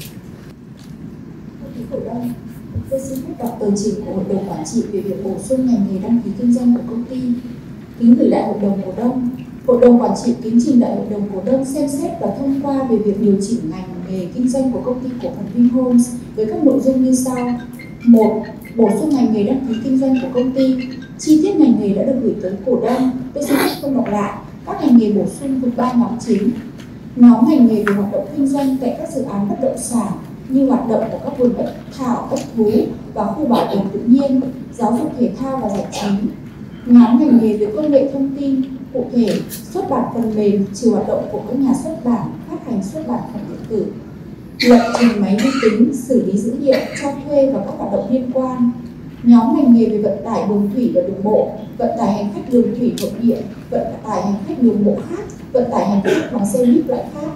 Tôi xin phép đọc tờ trình của Hội đồng Quản trị về việc bổ sung ngành nghề đăng ký kinh doanh của công ty. Kính gửi đại hội đồng cổ đông. Hội đồng Quản trị kính trình đại hội đồng cổ đông xem xét và thông qua về việc điều chỉnh ngành nghề kinh doanh của công ty cổ phần Vinhomes với các nội dung như sau. 1. Bổ sung ngành nghề đăng ký kinh doanh của công ty. Chi tiết ngành nghề đã được gửi tới cổ đông. Tôi xin phép không đọc lại. Các ngành nghề bổ sung thuộc 3 nhóm chính. Nhóm ngành nghề về hoạt động kinh doanh tại các dự án bất động sản như hoạt động của các vườn bách thảo, bách thú và khu bảo tồn tự nhiên, giáo dục thể thao và giải trí. Nhóm ngành nghề về công nghệ thông tin, cụ thể xuất bản phần mềm, trừ hoạt động của các nhà xuất bản, phát hành xuất bản phẩm điện tử, lập trình máy vi tính, xử lý dữ liệu, cho thuê và các hoạt động liên quan. Nhóm ngành nghề về vận tải đường thủy và đường bộ, vận tải hành khách đường thủy nội địa, vận tải hành khách đường bộ khác, vận tải hành khách bằng xe buýt loại khác.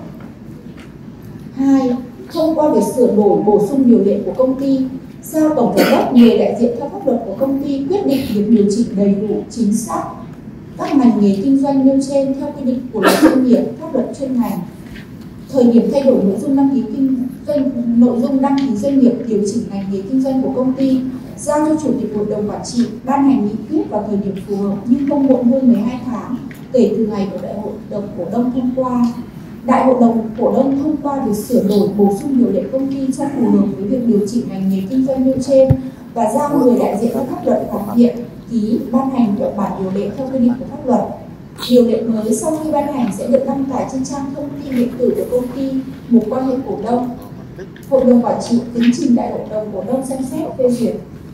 2. Thông qua việc sửa đổi bổ sung điều lệ của công ty, giao tổng giám đốc người đại diện theo pháp luật của công ty quyết định việc điều chỉnh đầy đủ, chính xác các ngành nghề kinh doanh nêu trên theo quy định của luật doanh nghiệp, pháp luật chuyên ngành. Thời điểm thay đổi nội dung đăng ký kinh doanh, nội dung đăng ký doanh nghiệp, điều chỉnh ngành nghề kinh doanh của công ty giao cho Chủ tịch Hội đồng Quản trị ban hành nghị quyết vào thời điểm phù hợp nhưng không muộn hơn 12 tháng kể từ ngày của Đại hội đồng cổ đông thông qua. Đại hội đồng cổ đông thông qua việc sửa đổi bổ sung điều lệ công ty cho phù hợp với việc điều chỉnh ngành nghề kinh doanh nêu trên và giao người đại diện theo pháp luật hoàn thiện, ký, ban hành các bản điều lệ theo quy định của pháp luật. Điều lệ mới sau khi ban hành sẽ được đăng tải trên trang thông tin điện tử của công ty, mục quan hệ cổ đông. Hội đồng Quản trị kính trình Đại hội đồng cổ đông xem xét phê duyệt.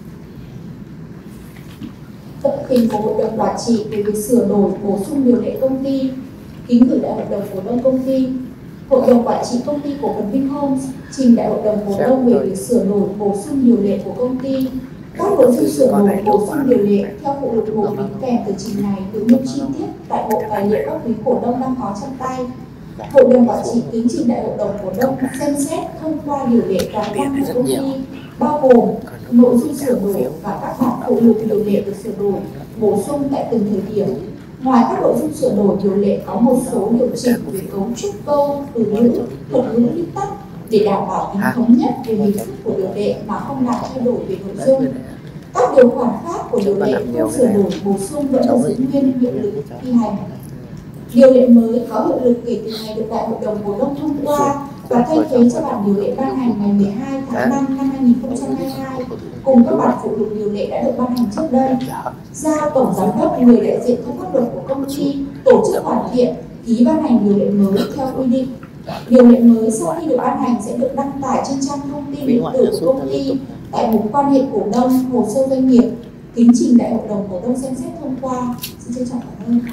Tận tình của Hội đồng Quản trị về việc sửa đổi bổ sung điều lệ công ty, kính gửi Đại hội đồng cổ đông công ty. Hội đồng Quản trị công ty cổ phần Vinhomes trình Đại hội đồng cổ đông về việc sửa đổi bổ sung điều lệ của công ty. Các nội dung sửa đổi bổ sung điều lệ theo phụ lục 1 đính kèm tờ trình này được nêu chi tiết tại bộ tài liệu pháp lý cổ đông đang có trong tay. Hội đồng Quản trị kính trình Đại hội đồng cổ đông xem xét thông qua điều lệ toàn văn của công ty, bao gồm nội dung sửa đổi và các bản phụ lục điều lệ được sửa đổi bổ sung tại từng thời điểm. Ngoài các nội dung sửa đổi điều lệ có một số điều chỉnh về cấu trúc câu, từ ngữ, thuật ngữ viết tắt để đảm bảo tính thống nhất về hình thức của điều lệ mà không làm thay đổi về nội dung. Các điều khoản khác của điều lệ không sửa đổi bổ sung vẫn được giữ nguyên hiệu lực thi hành. Điều lệ mới có hiệu lực kể từ ngày được Đại hội đồng cổ đông thông qua và thay thế cho bản điều lệ ban hành ngày 12 tháng 5 năm 2022 cùng các bản phụ lục điều lệ đã được ban hành trước đây. Giao tổng giám đốc, người đại diện theo pháp luật của công ty tổ chức hoàn thiện, ký ban hành điều lệ mới theo quy định. Điều lệ mới sau khi được ban hành sẽ được đăng tải trên trang thông tin điện tử của công ty tại mục quan hệ cổ đông, hồ sơ doanh nghiệp, kính trình Đại hội đồng cổ đông xem xét thông qua. Xin trân trọng cảm ơn.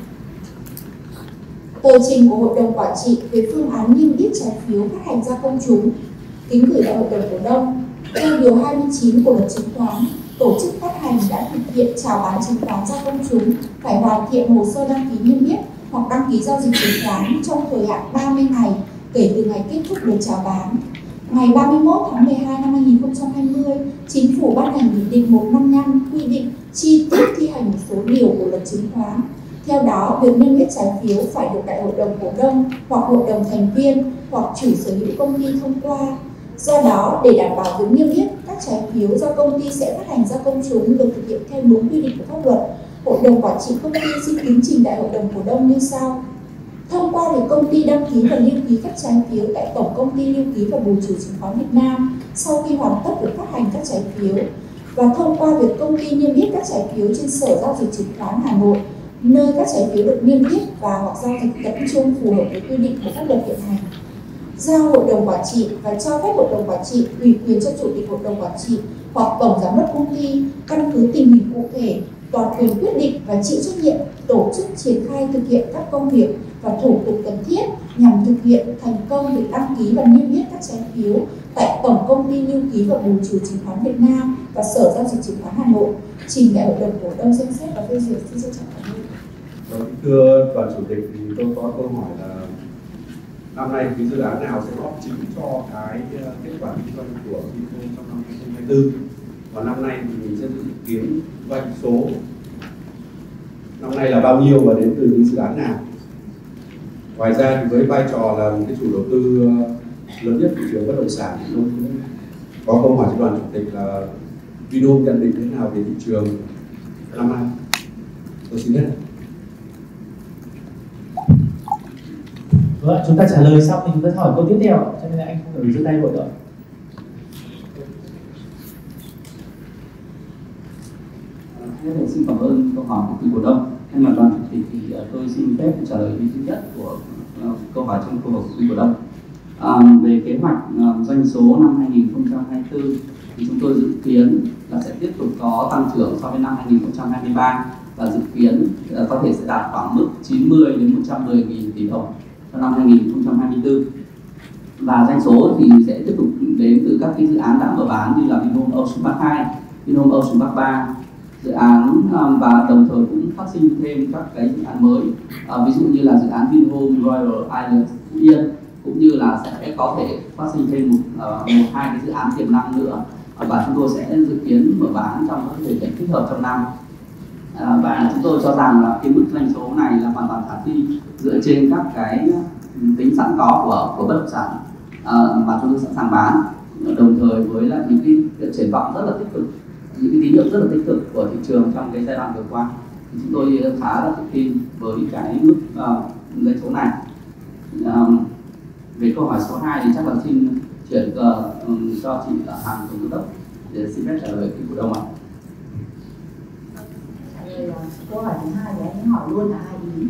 Tờ trình của Hội đồng Quản trị về phương án niêm yết trái phiếu phát hành ra công chúng, kính gửi Đại hội đồng cổ đông. Theo điều 29 của luật chứng khoán, tổ chức phát hành đã thực hiện chào bán chứng khoán ra công chúng phải hoàn thiện hồ sơ đăng ký niêm yết hoặc đăng ký giao dịch chứng khoán trong thời hạn 30 ngày kể từ ngày kết thúc đợt chào bán. Ngày 31 tháng 12 năm 2020, Chính phủ ban hành Nghị định 155 quy định chi tiết thi hành một số điều của luật chứng khoán. Theo đó, việc niêm yết trái phiếu phải được Đại hội đồng cổ đông hoặc hội đồng thành viên hoặc chủ sở hữu công ty thông qua. Do đó, để đảm bảo việc niêm yết các trái phiếu do công ty sẽ phát hành ra công chúng được thực hiện theo đúng quy định của pháp luật, Hội đồng Quản trị công ty xin kính trình Đại hội đồng cổ đông như sau. Thông qua việc công ty đăng ký và lưu ký các trái phiếu tại Tổng Công ty Lưu ký và Bù trừ Chứng khoán Việt Nam sau khi hoàn tất việc phát hành các trái phiếu, và thông qua việc công ty niêm yết các trái phiếu trên Sở Giao dịch Chứng khoán Hà Nội, nơi các trái phiếu được niêm yết và hoặc giao dịch tập trung phù hợp với quy định của pháp luật hiện hành. Giao Hội đồng Quản trị và cho phép Hội đồng Quản trị ủy quyền cho Chủ tịch Hội đồng Quản trị hoặc Tổng Giám đốc công ty căn cứ tình hình cụ thể toàn quyền quyết định và chịu trách nhiệm tổ chức triển khai thực hiện các công việc và thủ tục cần thiết nhằm thực hiện thành công việc đăng ký và niêm yết các trái phiếu tại Tổng Công ty Lưu ký và Bù trừ Chứng khoán Việt Nam và Sở Giao dịch Chứng khoán Hà Nội, trình Đại hội đồng cổ đông xem xét và phê duyệt. Xin trân trọng cảm ơn. Thưa đoàn chủ tịch, thì tôi có câu hỏi là năm nay cái dự án nào sẽ góp chính cho cái kết quả kinh doanh của Vinhomes trong năm 2024, và năm nay thì mình sẽ dự kiến doanh số năm nay là bao nhiêu và đến từ những dự án nào? Ngoài ra thì với vai trò là một cái chủ đầu tư lớn nhất thị trường bất động sản thì tôi cũng có câu hỏi cho đoàn chủ tịch là Vinhomes nhận định thế nào về thị trường năm nay? Tôi xin hết. Vâng, chúng ta trả lời xong thì chúng ta hỏi câu tiếp theo, cho nên là anh không phải giơ tay vội đâu. Xin cảm ơn câu hỏi của quý cổ đông. Thay mặt đoàn chủ tịch thì tôi xin phép trả lời ý thứ nhất của câu hỏi trong câu hỏi của quý cổ đông. Về kế hoạch doanh số năm 2024 thì chúng tôi dự kiến là sẽ tiếp tục có tăng trưởng so với năm 2023 và dự kiến có thể sẽ đạt khoảng mức 90 đến 110 nghìn tỷ đồng cho năm 2024. Và doanh số thì sẽ tiếp tục đến từ các cái dự án đã mở bán như là Vinhomes Ocean Park 2, Vinhomes Ocean Park 3 dự án, và đồng thời cũng phát sinh thêm các cái dự án mới, ví dụ như là dự án Vinhomes Royal Island Phú Yên, cũng như là sẽ có thể phát sinh thêm một hai cái dự án tiềm năng nữa, và chúng tôi sẽ dự kiến mở bán trong các thời điểm thích hợp trong năm. Và chúng tôi cho rằng là cái mức doanh số này là hoàn toàn khả thi dựa trên các cái tính sẵn có của bất động sản mà chúng tôi sẵn sàng bán, đồng thời với lại những cái triển vọng rất là tích cực những tín hiệu rất là tích cực của thị trường trong cái giai đoạn vừa qua. Thì chúng tôi khá là tự tin với cái mức doanh số này. Về câu hỏi số 2 thì chắc là xin chuyển cho chị Hằng Tổng Giám đốc để xin phép trả lời cái cổ đông ạ. Câu hỏi thứ hai thì anh hỏi luôn là hai ý.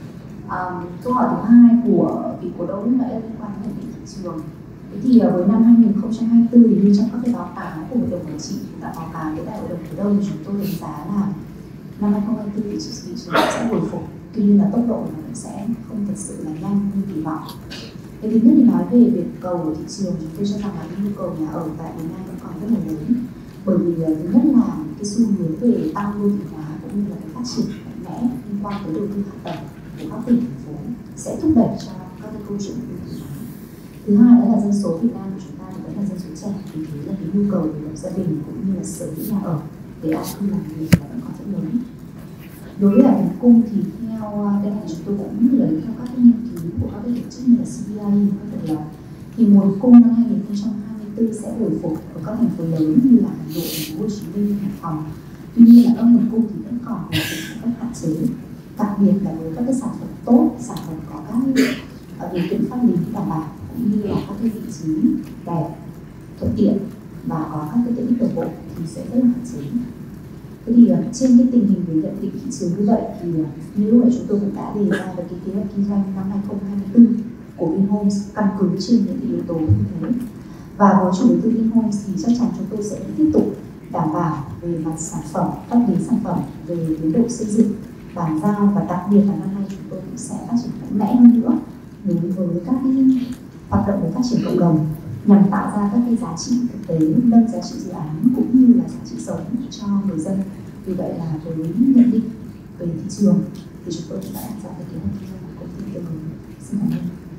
Câu hỏi thứ hai của vị cổ đông là liên quan đến thị trường. Thế thì với năm 2024 thì như trong các cái báo cáo của hội đồng quản trị đã báo cáo với đại hội đồng cổ đông, chúng tôi đánh giá là năm 2024 thị trường sẽ hồi phục, tuy nhiên là tốc độ nó cũng sẽ không thật sự là nhanh như kỳ vọng. Cái thứ nhất thì nói về việc cầu của thị trường, chúng tôi cho rằng là nhu cầu nhà ở tại Việt Nam vẫn còn rất là lớn, bởi vì thứ nhất là cái xu hướng về tăng đô thị hóa cũng như là cái phát triển mạnh mẽ liên quan tới đầu tư hạ tầng của các tỉnh thành phố sẽ thúc đẩy cho các cái câu chuyện đô thị hóa. Thứ hai đó là dân số Việt Nam của chúng ta thì vẫn là dân số trẻ, vì thế là cái nhu cầu về lập gia đình cũng như là sở hữu nhà ở để an cư làm việc là vẫn còn rất lớn. Đối với lại nguồn cung thì theo cái này chúng tôi cũng lấy theo các cái nghiên cứu của các cái tổ chức như là CBRE và là thì nguồn cung năm 2024 sẽ hồi phục ở các thành phố lớn như là Hà Nội, Thành phố Hồ Chí Minh, Hải Phòng. Tuy nhiên là các nguồn cung thì vẫn còn hồi phục một cách hạn chế, đặc biệt là với các cái sản phẩm tốt, sản phẩm có các điều kiện pháp lý đảm bảo cũng như là các cái vị trí đẹp, thuận tiện và có các cái tiện ích đồng bộ thì sẽ rất là hạn chế. Thế thì trên cái tình hình về nhận định thị trường như vậy thì như lúc nãy chúng tôi cũng đã đề ra về cái kế hoạch kinh doanh năm 2024 của Vinhomes căn cứ trên những cái yếu tố như thế. Và với chủ đầu tư Vinhomes thì chắc chắn chúng tôi sẽ tiếp tục đảm bảo về mặt sản phẩm, pháp lý sản phẩm, về tiến độ xây dựng, bàn giao và đặc biệt là năm nay chúng tôi cũng sẽ phát triển mạnh mẽ hơn nữa đối với các cái hoạt động về phát triển cộng đồng nhằm tạo ra các cái giá trị thực tế, nâng giá trị dự án cũng như là giá trị sống cho người dân. Vì vậy là với nhận định về thị trường thì chúng tôi cũng đã đặt ra cái kế hoạch kinh doanh của công ty tương ứng. Xin cảm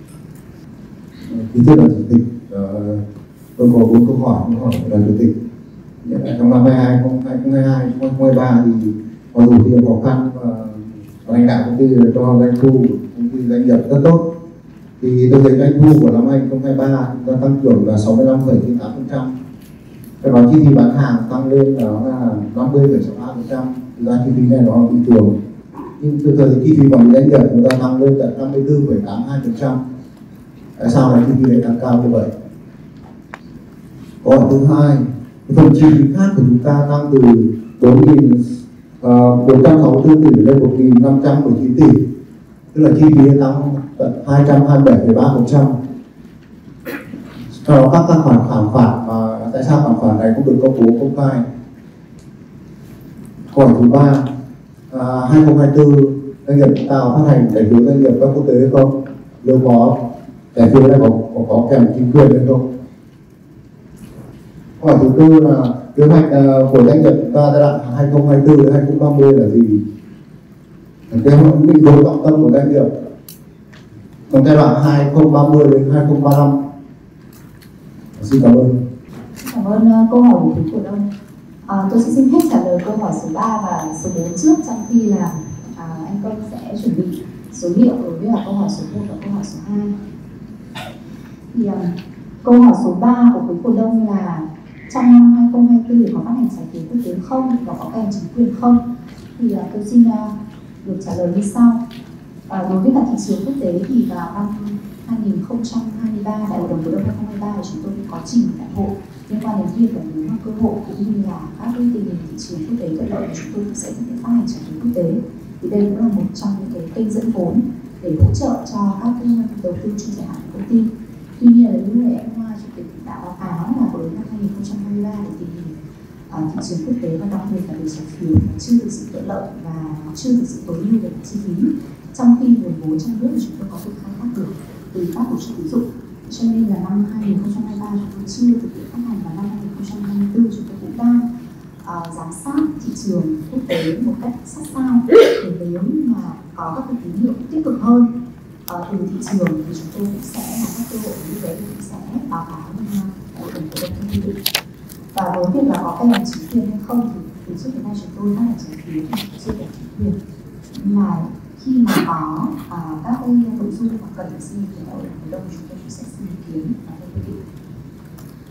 ơn. Kính thưa Chủ tịch, tôi có 4 câu hỏi là Chủ tịch. Trong năm 2022, 2023 thì có dù nhiều khó khăn và lãnh đạo công ty cho doanh thu công ty doanh nghiệp rất tốt. Thì tôi thấy doanh thu của năm 2023 chúng ta tăng trưởng là 65,98%. Cái đó chi phí bán hàng tăng lên đó là 50,63%. Ra chi phí này nó là bình thường. Nhưng tôi thấy chi phí quản lý doanh nghiệp chúng ta tăng lên tận 54,82%. Tại sao là chi phí này tăng cao như vậy? Câu hỏi thứ hai, phần chi phí khác của chúng ta tăng từ 4.464 tỷ lên 1.519 tỷ, tức là chi phí tăng tận 227,3%. Sau đó các khoản phạt mà tại sao khoản phạt này cũng được công bố công khai. Câu hỏi thứ ba, 2024 doanh nghiệp chúng ta phát hành trái phiếu doanh nghiệp cấp quốc tế hay không? Nếu có, trái phiếu này có kèm chính quyền hay không? Câu hỏi thứ tư là kế hoạch của doanh nghiệp chúng ta giai đoạn 2024 đến 2030 là gì? Cái định hướng trọng tâm của doanh nghiệp trong giai đoạn 2030 đến 2035. Xin cảm ơn. Cảm ơn câu hỏi của quý cổ đông. Tôi sẽ xin phép trả lời câu hỏi số 3 và số 4 trước, trong khi là anh Công sẽ chuẩn bị số liệu đối với câu hỏi số 1 và câu hỏi số 2. Thì câu hỏi số 3 của quý cổ đông là trong năm 2024 có phát hành trái phiếu quốc tế không và có kèm chính quyền không? Thì tôi xin được trả lời như sau. Đối với cả thị trường quốc tế thì vào năm 2023, đại hội đồng cổ đông 2023 thì chúng tôi có trình đại hội liên quan đến việc là nếu mà cơ hội cũng như là các cái tình hình thị trường quốc tế thuận lợi thì chúng tôi cũng sẽ thực hiện phát hành trái phiếu quốc tế. Thì đây cũng là một trong những cái kênh dẫn vốn để hỗ trợ cho các cái đầu tư trung dài hạn của công ty. Tuy nhiên là như vậy em Chủ tịch đã báo cáo là với năm 2023 thì tình hình thị trường quốc tế và đặc biệt là về trái phiếu chưa thực sự thuận lợi và chưa thực sự tối ưu về chi phí, trong khi nguồn vốn trong nước thì chúng tôi có thể khai thác được từ các tổ chức tín dụng. Cho nên là năm 2023 chúng tôi chưa thực hiện phát hành, và năm 2024 chúng tôi cũng đang giám sát thị trường quốc tế một cách sát sao để nếu mà có các cái tín hiệu tích cực hơn từ thị trường thì chúng tôi cũng sẽ là các cơ hội như thế thì cũng sẽ báo cáo với hội đồng cổ đông theo quy định. Và với việc là có kèm chính quyền hay không thì từ trước đến nay chúng tôi phát hành trái phiếu thì chưa kèm chính quyền, nhưng mà khi mà có các cái nội dung mà cần xin ý kiến hội đồng cổ đông chúng tôi cũng sẽ xin ý kiến và theo quy định.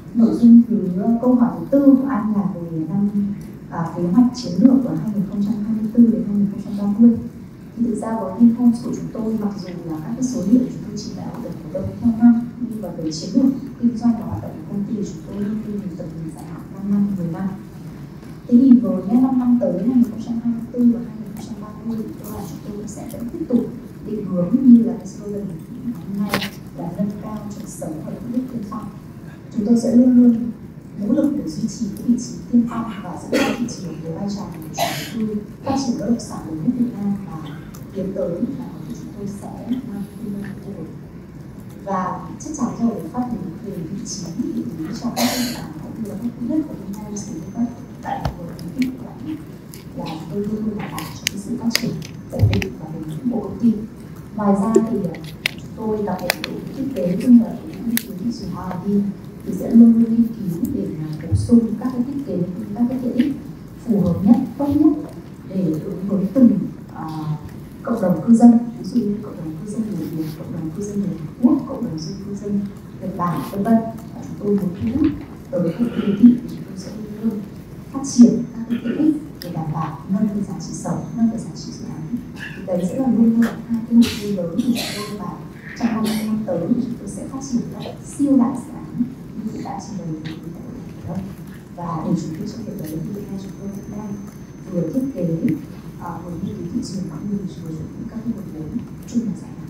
Nội dung câu hỏi thứ tư của anh là về kế hoạch chiến lược của 2024 đến 2030. Thì thực ra với Vinhomes của chúng tôi, mặc dù là các cái số liệu chúng tôi chỉ đạo được cổ đông theo năm, nhưng mà về chiến lược kinh doanh và hoạt động của công ty chúng tôi luôn luôn tầm nhìn dài hạn 5 năm, 10 năm. Thế thì với 5 năm tới 2024 và 2030 thì là chúng tôi sẽ vẫn tiếp tục định hướng như là cái slogan hôm nay là nâng cao chuẩn sống và đạo đức tiên phong. Chúng tôi sẽ luôn luôn nỗ lực để duy trì cái vị trí tiên phong và dẫn dắt thị trường với vai trò của chủ đầu tư phát triển bất động sản lớn nhất Việt Nam, và tiến tới là chúng tôi sẽ mang quy mô khu vực. Và chắc chắn rồi để phát triển về vị trí định lý cho các dự án cũng như là các quỹ đất của Vinhomes thì các đại hội đồng kết quả là tôi luôn luôn đảm bảo cho cái sự phát triển ổn định và bền vững của công ty. Ngoài ra thì chúng tôi đặc biệt là thiết kế cũng như là nghiên cứu thị trường R&D thì sẽ luôn luôn nghiên cứu để bổ sung các cái thiết kế, các cái tiện ích phù hợp nhất, tốt nhất để ứng với từng cộng đồng cư dân, ví dụ như cộng đồng cư dân người Việt, cộng đồng cư dân người Hàn Quốc, cộng đồng cư dân Nhật Bản, vân vân. Và chúng tôi muốn thu hút tới các đô thị thì chúng tôi sẽ luôn luôn phát triển các cái tiện ích để đảm bảo nâng cái giá trị sống, nâng cái giá trị dự án. Thì đấy sẽ là luôn luôn hai cái mục tiêu lớn của chúng tôi, và trong 5 năm tới thì chúng tôi sẽ phát triển các siêu đại dự án như đã trình bày với các bạn. Và để chuẩn bị cho việc đấy thì chúng tôi cũng đang vừa thiết kế vừa nghiên cứu thị trường cũng như vừa chuẩn bị các nguồn vốn chung và dài hạn.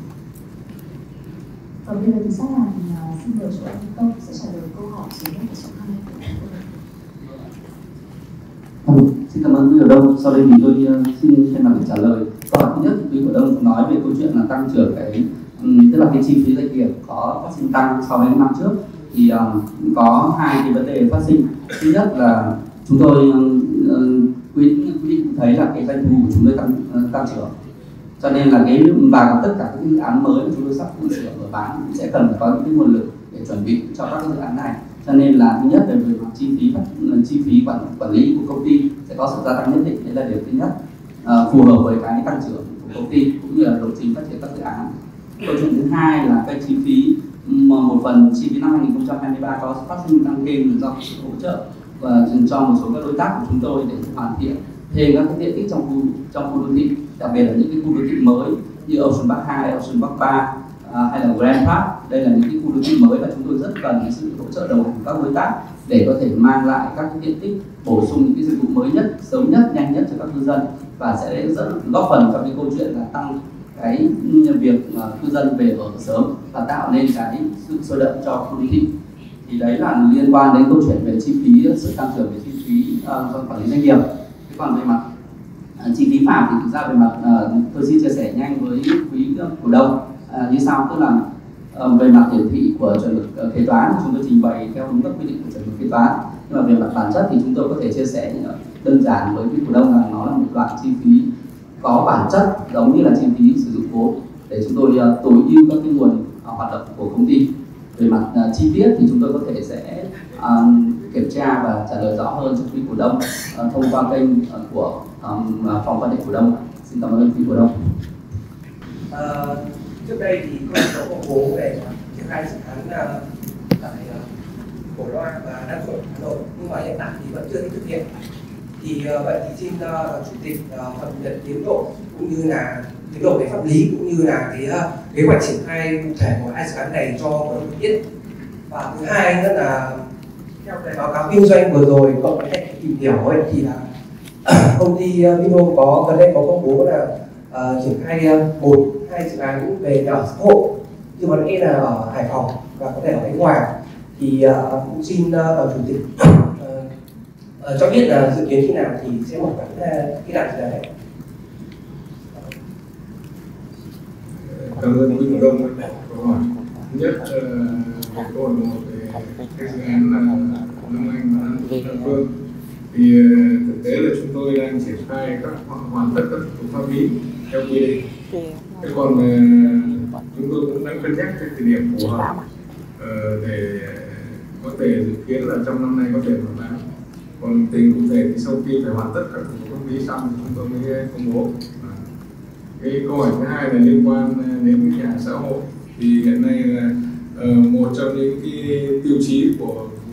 Và bây giờ thì chắc là xin mời chỗ anh Công sẽ trả lời câu hỏi số 1 và số 2 của tôi. Xin cảm ơn quý cổ đông. Sau đây thì tôi xin thay mặt để trả lời câu hỏi thứ nhất. Quý cổ đông nói về câu chuyện là tăng trưởng tức là cái chi phí doanh nghiệp có phát sinh tăng so với năm trước, thì có hai cái vấn đề phát sinh. Thứ nhất là chúng tôi quý định thấy là cái doanh thu của chúng tôi tăng trưởng, cho nên là và tất cả các dự án mới mà chúng tôi sắp sửa mở bán cũng sẽ cần phải có những cái nguồn lực để chuẩn bị cho các dự án này. Cho nên là thứ nhất là về mặt chi phí quản lý của công ty sẽ có sự gia tăng nhất định, đấy là điều thứ nhất, phù hợp với cái tăng trưởng của công ty cũng như là lộ trình phát triển các dự án. Câu chuyện thứ hai là cái chi phí, một phần chi phí năm 2023 có phát sinh tăng thêm do sự hỗ trợ và cho một số các đối tác của chúng tôi để hoàn thiện thêm các cái tiện ích trong khu đô thị, đặc biệt là những cái khu đô thị mới như Ocean Park 2, Ocean Park 3 hay là Grand Park. Đây là những cái khu đô thị mới và chúng tôi rất cần sự hỗ trợ đồng hành của các đối tác để có thể mang lại các cái tiện ích, bổ sung những cái dịch vụ mới nhất, sớm nhất, nhanh nhất cho các cư dân, và sẽ rất góp phần trong cái câu chuyện là tăng cái việc cư dân về ở sớm và tạo nên cái sự sôi động cho khu đô thị. Thì đấy là liên quan đến câu chuyện về chi phí, sự tăng trưởng về chi phí do quản lý doanh nghiệp. Thế còn về mặt chi phí phạm thì thực ra về mặt tôi xin chia sẻ nhanh với quý cổ đông như sau, tức là về mặt hiển thị của chuẩn mực kế toán thì chúng tôi trình bày theo đúng các quy định của chuẩn mực kế toán, nhưng mà về mặt bản chất thì chúng tôi có thể chia sẻ đơn giản với quý cổ đông là nó là một loại chi phí có bản chất giống như là chi phí sử dụng vốn để chúng tôi tối ưu các cái nguồn hoạt động của công ty. Về mặt chi tiết thì chúng tôi có thể sẽ kiểm tra và trả lời rõ hơn cho quý cổ đông thông qua kênh của phòng quan hệ cổ đông. Xin cảm ơn quý cổ đông. Trước đây thì có một công bố về triển khai dự án tại Cổ Loa và Đan Phượng, Hà Nội, nhưng mà hiện tại thì vẫn chưa thực hiện. Thì vậy thì xin chủ tịch cập nhật tiến độ cũng như là tiến độ về pháp lý cũng như là cái kế hoạch triển khai cụ thể của hai dự án này cho cổ đông biết. Và thứ hai nữa là theo cái báo cáo kinh doanh vừa rồi cộng với cách tìm hiểu ấy, thì là công ty Vinhomes gần đây có công bố là triển khai 1-2 dự án về nhà ở xã hội, nhưng mà đây là ở Hải Phòng và có thể ở Khánh Hòa. Thì cũng xin chủ tịch cho biết là dự kiến khi nào thì sẽ mở bán cái đại dự án này. Cảm ơn quý cổ đông đã câu hỏi. Thứ nhất, câu hỏi một về cái dự án Long Anh và Đan Phượng. Thì thực tế là chúng tôi đang triển khai hoàn tất các thủ tục pháp lý theo quy định. Thế còn chúng tôi cũng đang cân nhắc cái thời điểm phù hợp để có thể dự kiến là trong năm nay có thể mở bán. Còn tình cụ thể thì sau khi phải hoàn tất các thủ tục pháp lý xong thì chúng tôi mới công bố. Cái câu hỏi thứ hai là liên quan đến nhà xã hội. Thì hiện nay là một trong những cái tiêu chí của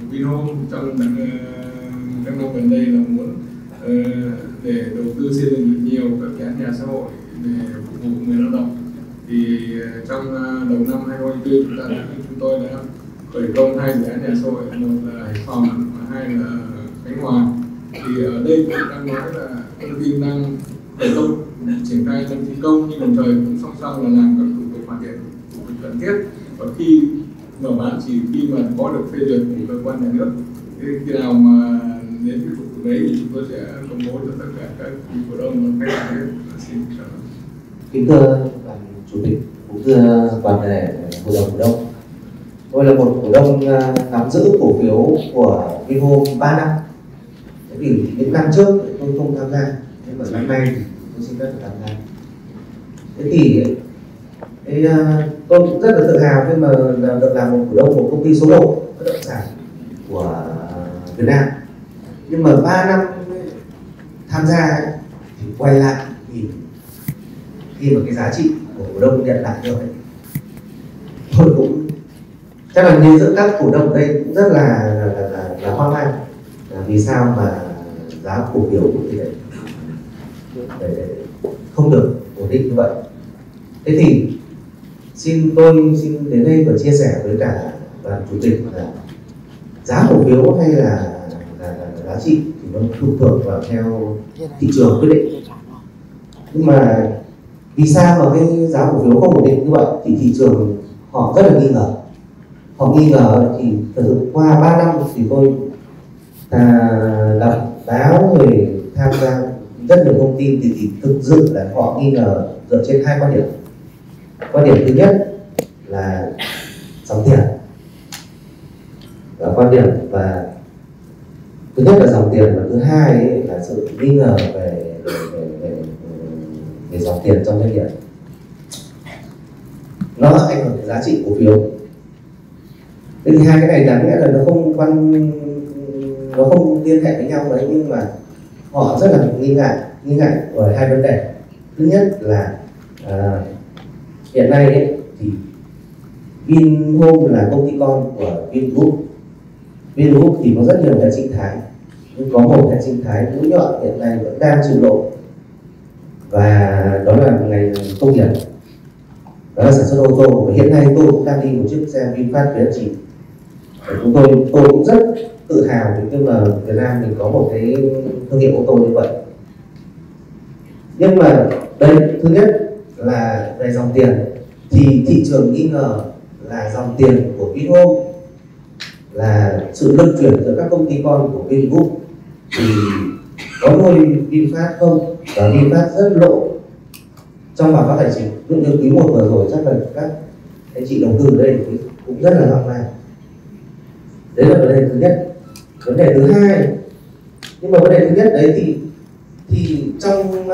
Vinhome trong các năm gần đây là muốn để đầu tư xây dựng được nhiều các dự án nhà xã hội để phục vụ người lao động. Thì trong đầu năm 2024 chúng tôi đã khởi công 2 dự án nhà xã hội, một là Hải Phòng và 2 là Khánh Hòa. Thì ở đây cũng đang nói là công ty đang khởi công triển khai trong thi công, nhưng đồng thời cũng song song là làm các thủ tục hoàn thiện thủ tục cần thiết, và khi mở bán chỉ khi mà có được phê duyệt của cơ quan nhà nước. Khi nào mà đến cái thủ tục đấy thì chúng tôi sẽ công bố cho tất cả các cổ đông và khách hàng. Xin chào. Kính thưa đoàn chủ tịch, cũng thưa toàn thể hội đồng cổ đông, tôi là một cổ đông nắm giữ cổ phiếu của Vinhome 3 năm. Thế thì những năm trước tôi không tham gia, nhưng mà năm nay thì tôi xin phép tham gia. Thế thì tôi cũng rất là tự hào khi mà được làm một cổ đông của công ty số 1 bất động sản của Việt Nam. Nhưng mà 3 năm tham gia thì quay lại thì khi mà cái giá trị của cổ đông nhận lại được ấy, tôi cũng chắc là như rất các cổ đông ở đây cũng rất là hoang mang vì sao mà giá cổ phiếu của thì để không được ổn định như vậy. Thế thì tôi xin đến đây và chia sẻ với cả đoàn chủ tịch là giá cổ phiếu hay là giá trị thì nó phụ thuộc vào theo thị trường quyết định. Nhưng mà vì sao mà cái giá cổ phiếu không ổn định như vậy thì thị trường họ rất là nghi ngờ. Họ nghi ngờ thì thật sự qua 3 năm thì tôi đọc báo rồi tham gia rất nhiều thông tin thì thực sự là họ nghi ngờ dựa trên 2 quan điểm. Quan điểm thứ nhất là dòng tiền, và quan điểm và thứ nhất là dòng tiền, và thứ hai là sự nghi ngờ về dòng tiền trong doanh nghiệp, nó ảnh hưởng đến giá trị cổ phiếu. Thế thì hai cái này đáng lẽ là nó không liên hệ với nhau đấy, nhưng mà họ rất là nghi ngại ở 2 vấn đề. Thứ nhất là hiện nay ấy, thì Vinhome là công ty con của Vingroup. Vingroup thì có rất nhiều hệ sinh thái, nhưng có một hệ sinh thái mũi nhọn hiện nay vẫn đang chịu lộ, và đó là ngành công nghiệp, đó là sản xuất ô tô. Và hiện nay tôi cũng đang đi một chiếc xe VinFast VF9. Tôi cũng rất tự hào vì mà Việt Nam mình có một cái thương hiệu ô tô như vậy. Nhưng mà đây, thứ nhất là về dòng tiền thì thị trường nghi ngờ là dòng tiền của Vinhome là sự luân chuyển giữa các công ty con của Vingroup thì có nuôi VinFast không, và VinFast rất lộ trong báo cáo tài chính. Ví dụ như quý 1 vừa rồi chắc là các anh chị đầu tư ở đây cũng rất là hoang mang. Đấy là vấn đề thứ nhất. Vấn đề thứ hai, nhưng mà vấn đề thứ nhất đấy thì trong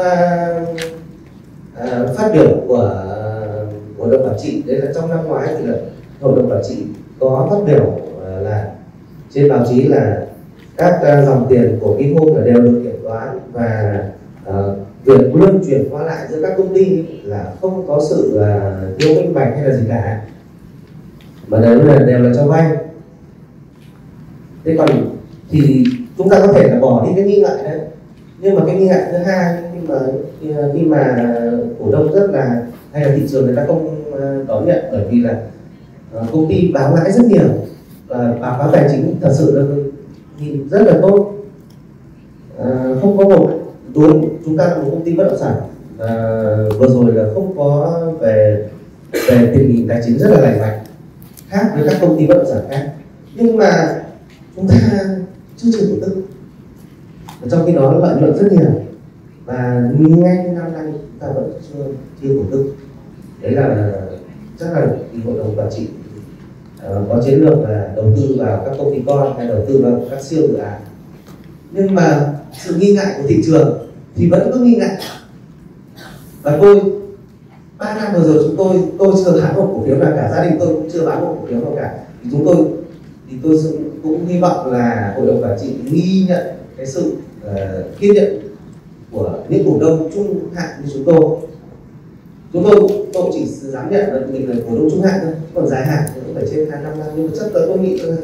phát biểu của hội đồng quản trị, đấy là trong năm ngoái thì là hội đồng quản trị có phát biểu là trên báo chí là các dòng tiền của Vinhome đều được kiểm toán, và việc luân chuyển qua lại giữa các công ty là không có sự thiếu minh bạch hay là gì cả, mà đều là cho vay. Thế còn thì chúng ta có thể là bỏ đi cái nghi ngại đấy, nhưng mà cái nghi ngại thứ hai khi mà cổ đông rất là hay là thị trường người ta không đón nhận, bởi vì là công ty báo lãi rất nhiều và báo cáo tài chính thật sự là nhìn rất là tốt, không có một chúng ta là một công ty bất động sản vừa rồi là không có về tình hình tài chính rất là lành mạnh khác với các công ty bất động sản khác, nhưng mà chúng ta chưa chịu cổ tức, trong khi đó lợi nhuận rất nhiều, và ngay năm nay chúng ta vẫn chưa cổ tức. Đấy là chắc là hội đồng quản trị có chiến lược là đầu tư vào các công ty con hay đầu tư vào các siêu dự án, nhưng mà sự nghi ngại của thị trường thì vẫn cứ nghi ngại. Và tôi 3 năm vừa rồi tôi chưa bán một cổ phiếu nào cả, gia đình tôi cũng chưa bán một cổ phiếu nào cả, thì tôi cũng hy vọng là hội đồng quản trị ghi nhận cái sự kiên nhẫn của những cổ đông trung hạn như chúng tôi. Tôi chỉ dám nhận là mình là cổ đông trung hạn thôi, còn dài hạn thì cũng phải trên 25 năm, nhưng mà chắc là tôi nghĩ là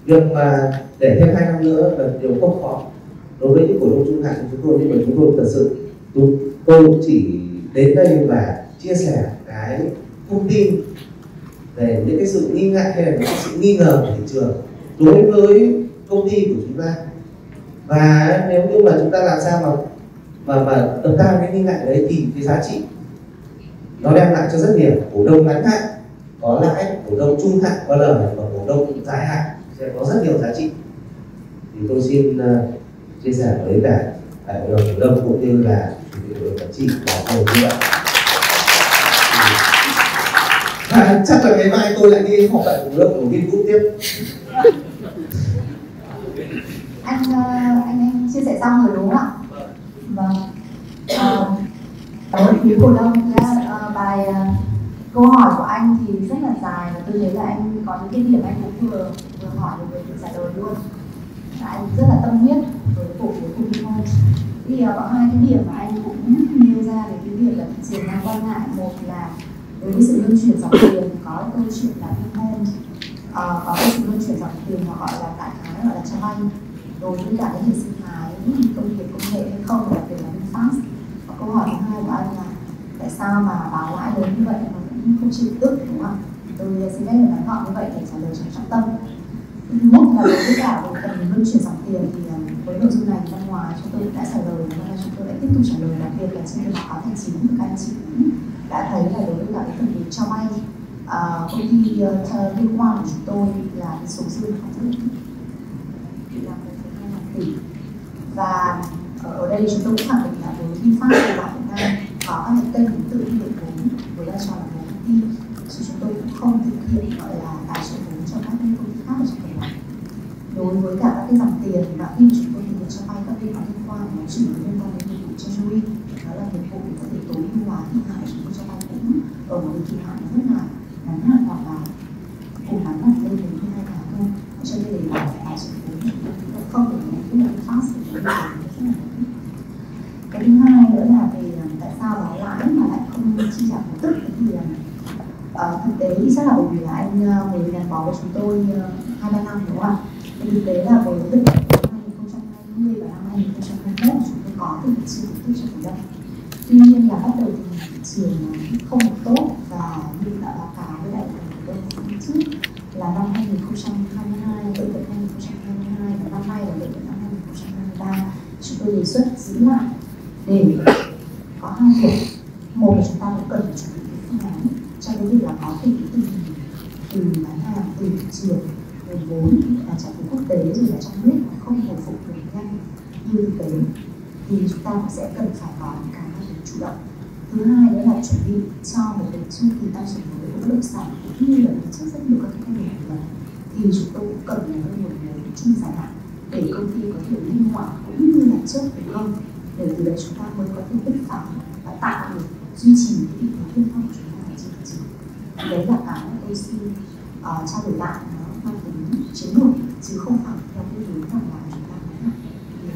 việc mà để thêm 2 năm nữa là điều không khó đối với những cổ đông trung hạn của chúng tôi, nhưng mà chúng tôi thật sự tôi chỉ đến đây và chia sẻ cái thông tin về những cái sự nghi ngại hay là những cái sự nghi ngờ của thị trường đối với công ty của chúng ta. Và nếu như mà chúng ta làm sao mà đập tan cái nghi ngại đấy thì cái giá trị nó đem lại cho rất nhiều cổ đông ngắn hạn có lãi, cổ đông trung hạn có lời và cổ đông dài hạn sẽ có rất nhiều giá trị. Thì tôi xin chia sẻ với cả đại hội đồng cổ đông cũng như là chủ tịch hội đồng quản trị là như vậy. Và chắc là ngày mai tôi lại đi họp đại cổ đông của Vingroup tiếp. Anh chia sẻ xong rồi đúng không ạ? Vâng. Cảm ơn quý cổ đông. Bài câu hỏi của anh thì rất là dài và tôi thấy là anh có những cái điểm anh cũng vừa hỏi được vừa trả lời luôn. Và anh rất là tâm huyết với cổ phiếu của Vinhomes. Thì có 2 cái điểm mà anh cũng nêu ra về cái việc là thị trường đang quan ngại. Một là đối với sự luân chuyển dòng tiền, có câu chuyện là Vinhomes có cái sự luân chuyển dòng tiền mà gọi là đại khái gọi là cho vay đối với cả cái hệ sinh thái công nghiệp công nghệ hay không, đặc biệt là VinFast. Và câu hỏi thứ hai của anh là tại sao mà báo lãi lớn như vậy mà vẫn không chịu tức, đúng không ạ? Tôi xin phép được nói gọn như vậy để trả lời trong trọng tâm. Thứ nhất là đối với cả về phần luân chuyển dòng tiền thì với nội dung này năm ngoái chúng tôi đã trả lời và chúng tôi lại tiếp tục trả lời, đặc biệt là trên cái báo cáo tài chính của các anh chị đã thấy là đối với cả cái phần việc cho vay công ty liên quan của chúng tôi là cái số dư khoảng rất là tỷ. Và ở đây chúng tôi cũng khẳng định là với VinFast và Việt Nam có các kênh tự huy động vốn với vai trò là vốn công ty, chứ chúng tôi cũng không thực hiện gọi là tài trợ vốn cho các công ty khác ở trong tổng này. Đối với cả các cái dòng tiền và khi chúng tôi thực hiện cho vay các bên có liên quan, nó chỉ liên quan đến nghiệp vụ treasury, đó là nghiệp vụ có thể tối ưu hóa thiệt hại chúng tôi cho vay cũng ở một kỳ hạn rất là ngắn hạn hoặc là cùng ngắn hạn lên đến 2 tháng thôi. Cho nên để bảo tài trợ vốn không được những cái lợi fast thì chúng tôi rất là cái thứ hai nữa là về tại sao báo lãi mà lại không chi trả cổ tức. Thì thực tế thì chắc là bởi vì là anh mới gắn bó với chúng tôi 2-3 năm đúng không ạ? Thực tế là với việc năm 2020 và năm 2021 chúng tôi có từ chi cổ tức cho cổ đông. Tuy nhiên là bắt đầu thì thị trường không được tốt và như đã báo cáo với đại hội cổ đông trước là năm 2022 tới tận 2022 và năm nay là tới tận năm 2023 chúng tôi đề xuất giữ lại để có 2 việc. Một là chúng ta cũng cần chuẩn bị cái phương án cho cái việc là có thể cái tình hình từ bán hàng, từ thị trường, nguồn vốn trả phí quốc tế rồi là trong nước mà không hồi phục được nhanh như thực tế thì chúng ta cũng sẽ cần phải có những cái chủ động. Thứ hai nữa là chuẩn bị cho một cái chu kỳ tăng trưởng của bất động sản cũng như là trước rất nhiều các cái thay đổi thì chúng tôi cũng cần một nguồn vốn chung dài hạn để công ty có thể linh hoạt cũng như là trước thành công, để từ đấy chúng ta mới có thể bứt phá và tạo được duy trì cái vị thế tiên phong của chúng ta trên thị trường. Đấy là cái mà tôi xin trao đổi lại nó mang tính chiến lược chứ không phải theo cái hướng rằng là chúng ta nói lại.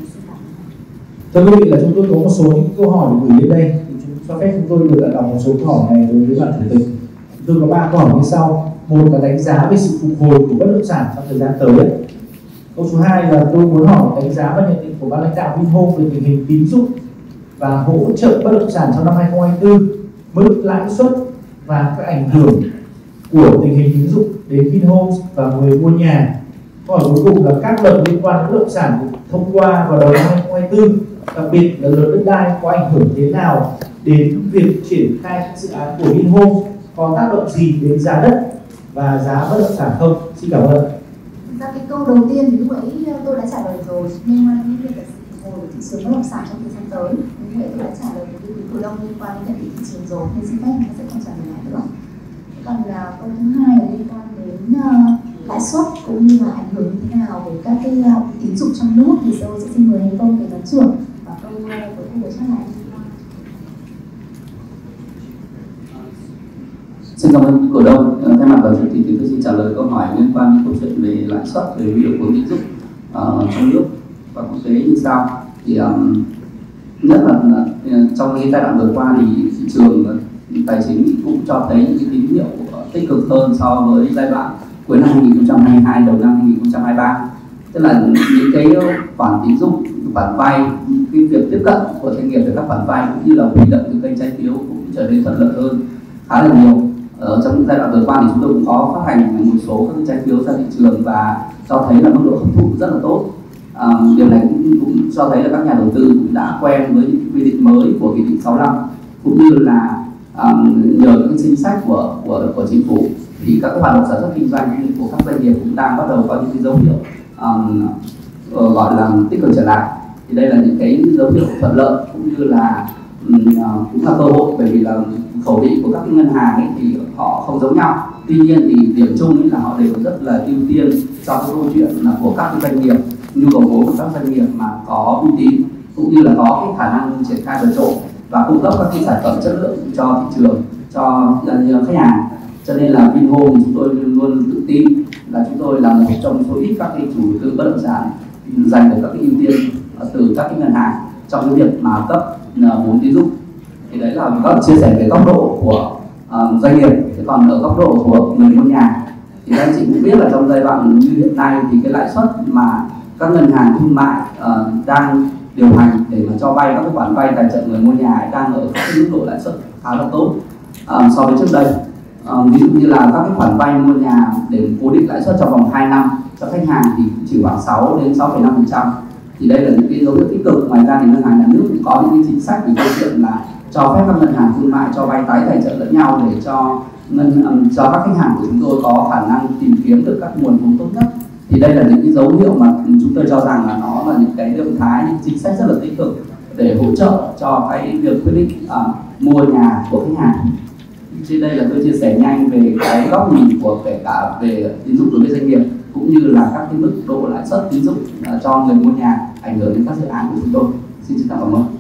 Thưa quý vị, là chúng tôi có một số những câu hỏi được gửi đến đây, thì cho phép chúng tôi được đọc một số câu hỏi này đối với ban chủ tịch. Tôi có 3 câu hỏi như sau. Một là đánh giá về sự phục hồi của bất động sản trong thời gian tới. Câu số 2 là tôi muốn hỏi đánh giá và nhận định của ban lãnh đạo Vinhomes về tình hình tín dụng và hỗ trợ bất động sản trong năm 2024, mức lãi suất và các ảnh hưởng của tình hình tín dụng đến Vinhomes và người mua nhà. Câu hỏi cuối cùng là các luật liên quan đến bất động sản được thông qua vào đầu năm 2024, đặc biệt là luật đất đai có ảnh hưởng thế nào đến việc triển khai các dự án của Vinhomes, có tác động gì đến giá đất và giá bất động sản không? Xin cảm ơn. Ra cái câu đầu tiên thì lúc ấy tôi đã trả lời rồi, liên quan đến việc hồi của thị trường bất động sản trong thời gian tới. Lúc nãy tôi đã trả lời với quý cổ đông liên quan đến nhận định thị trường rồi, nên xin phép mình sẽ không trả lời lại nữa. Còn là câu thứ hai là liên quan đến lãi suất cũng như là ảnh hưởng như thế nào về các cái tín dụng trong nước, thì tôi sẽ xin mời anh Công về nói trưởng và câu cuối cùng để chắc lại. Xin cảm ơn cổ đông. Thay mặt đoàn chủ tịch thì tôi xin trả lời câu hỏi liên quan đến câu chuyện về lãi suất, về huy động vốn tín dụng trong nước và quốc tế như sau. Thì nhất là trong cái giai đoạn vừa qua thì thị trường tài chính cũng cho thấy những cái tín hiệu tích cực hơn so với giai đoạn cuối năm 2022 đầu năm 2023. Tức là những cái khoản tín dụng, khoản vay, cái việc tiếp cận của doanh nghiệp về các khoản vay cũng như là huy động từ kênh trái phiếu cũng trở nên thuận lợi hơn khá là nhiều. Trong giai đoạn vừa qua thì chúng tôi cũng có phát hành một số các trái phiếu ra thị trường và cho thấy là mức độ hấp thụ rất là tốt. Điều này cũng cho thấy là các nhà đầu tư cũng đã quen với những quy định mới của Nghị định 65 cũng như là nhờ những chính sách của chính phủ thì các hoạt động sản xuất kinh doanh của các doanh nghiệp cũng đang bắt đầu có những cái dấu hiệu gọi là tích cực trở lại. Thì đây là những cái dấu hiệu thuận lợi cũng như là cũng là cơ hội, bởi vì là khẩu vị của các cái ngân hàng ấy thì họ không giống nhau. Tuy nhiên thì điểm chung ấy là họ đều rất là ưu tiên cho cái câu chuyện là của các cái doanh nghiệp, nhu cầu vốn của các doanh nghiệp mà có uy tín cũng như là có cái khả năng triển khai vượt trội và cung cấp các cái sản phẩm chất lượng cho thị trường, cho khách hàng. Cho nên là Vinhome chúng tôi luôn tự tin là chúng tôi là một trong số ít các cái chủ đầu tư bất động sản giành được các cái ưu tiên từ các cái ngân hàng trong cái việc mà cấp vốn tín dụng. Thì đấy là các chia sẻ về góc độ của doanh nghiệp. Thế còn ở góc độ của người mua nhà thì các anh chị cũng biết là trong giai đoạn như hiện nay thì cái lãi suất mà các ngân hàng thương mại đang điều hành để mà cho vay các cái khoản vay tài trợ người mua nhà đang ở các cái mức độ lãi suất khá là tốt so với trước đây. Ví dụ như là các cái khoản vay mua nhà để cố định lãi suất trong vòng 2 năm cho khách hàng thì chỉ khoảng 6 đến 6,5%. Thì đây là những cái dấu hiệu tích cực. Ngoài ra thì ngân hàng nhà nước cũng có những cái chính sách về câu chuyện là cho phép các ngân hàng thương mại cho vay tái tài trợ lẫn nhau để cho các khách hàng của chúng tôi có khả năng tìm kiếm được các nguồn vốn tốt nhất. Thì đây là những cái dấu hiệu mà chúng tôi cho rằng là nó là những cái động thái, những chính sách rất là tích cực để hỗ trợ cho cái việc quyết định mua nhà của khách hàng. Trên đây là tôi chia sẻ nhanh về cái góc nhìn của kể cả về tín dụng đối với doanh nghiệp cũng như là các cái mức độ lãi suất tín dụng cho người mua nhà ảnh hưởng đến các dự án của chúng tôi. Xin trân trọng cảm ơn.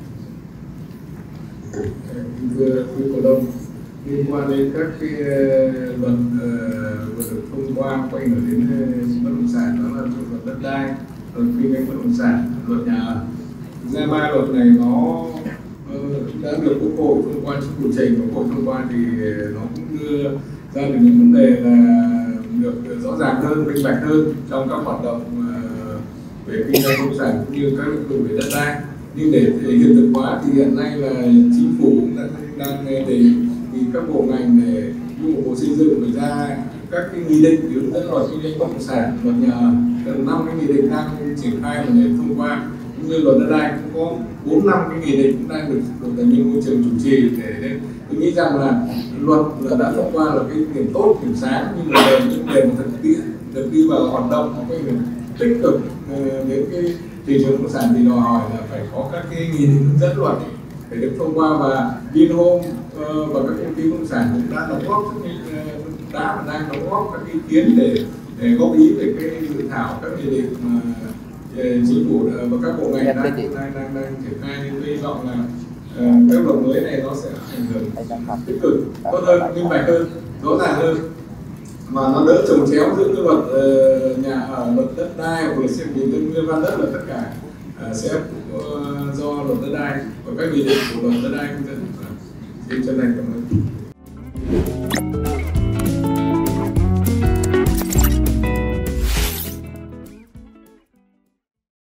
Thưa cổ đông, liên quan đến các cái luật vừa được thông qua quay trở đến bất động sản, đó là luật đất đai, luật kinh doanh bất động sản, luật nhà ở. Thực ra ba luật này nó đã được Quốc hội thông qua trong cuộc trình của Quốc hội thông qua thì nó cũng đưa ra được những vấn đề là được rõ ràng hơn, minh bạch hơn trong các hoạt động về kinh doanh bất động sản cũng như các lĩnh vực về đất đai. Nhưng để hiện thực hóa thì hiện nay là chính phủ cũng đang đề nghị các bộ ngành để như một bộ xây dựng để ra các cái nghị định hướng dẫn luật kinh doanh bất động sản, luật nhà ở, gần 5 cái nghị định đang triển khai để thông qua, cũng như luật đất đai cũng có 4-5 cái nghị định cũng đang được Tài nguyên Môi trường chủ trì. Để tôi nghĩ rằng là luật đã thông qua là cái điểm tốt, điểm sáng, nhưng mà để một thực tiễn được đi vào hoạt động nó phải tích cực đến cái thị trường bất động sản thì đòi hỏi là phải có các cái nghị định hướng dẫn luật để được thông qua, và Vinhome và các công ty bất động sản cũng đã đóng góp và đang đóng góp các ý kiến để góp ý về cái dự thảo các nghị định mà chính phủ và các bộ ngành đang triển khai. Nên hy vọng là các luật mới này nó sẽ ảnh hưởng tích cực, tốt hơn, minh bạch hơn, rõ ràng hơn, mà nó đỡ chồng chéo giữa cái luật nhà ở, luật đất đai hoặc là xây dựng nguyên văn đất, là tất cả sẽ do luật đất đai và các nghị định của luật đất đai hướng dẫn. Xin chân thành cảm ơn.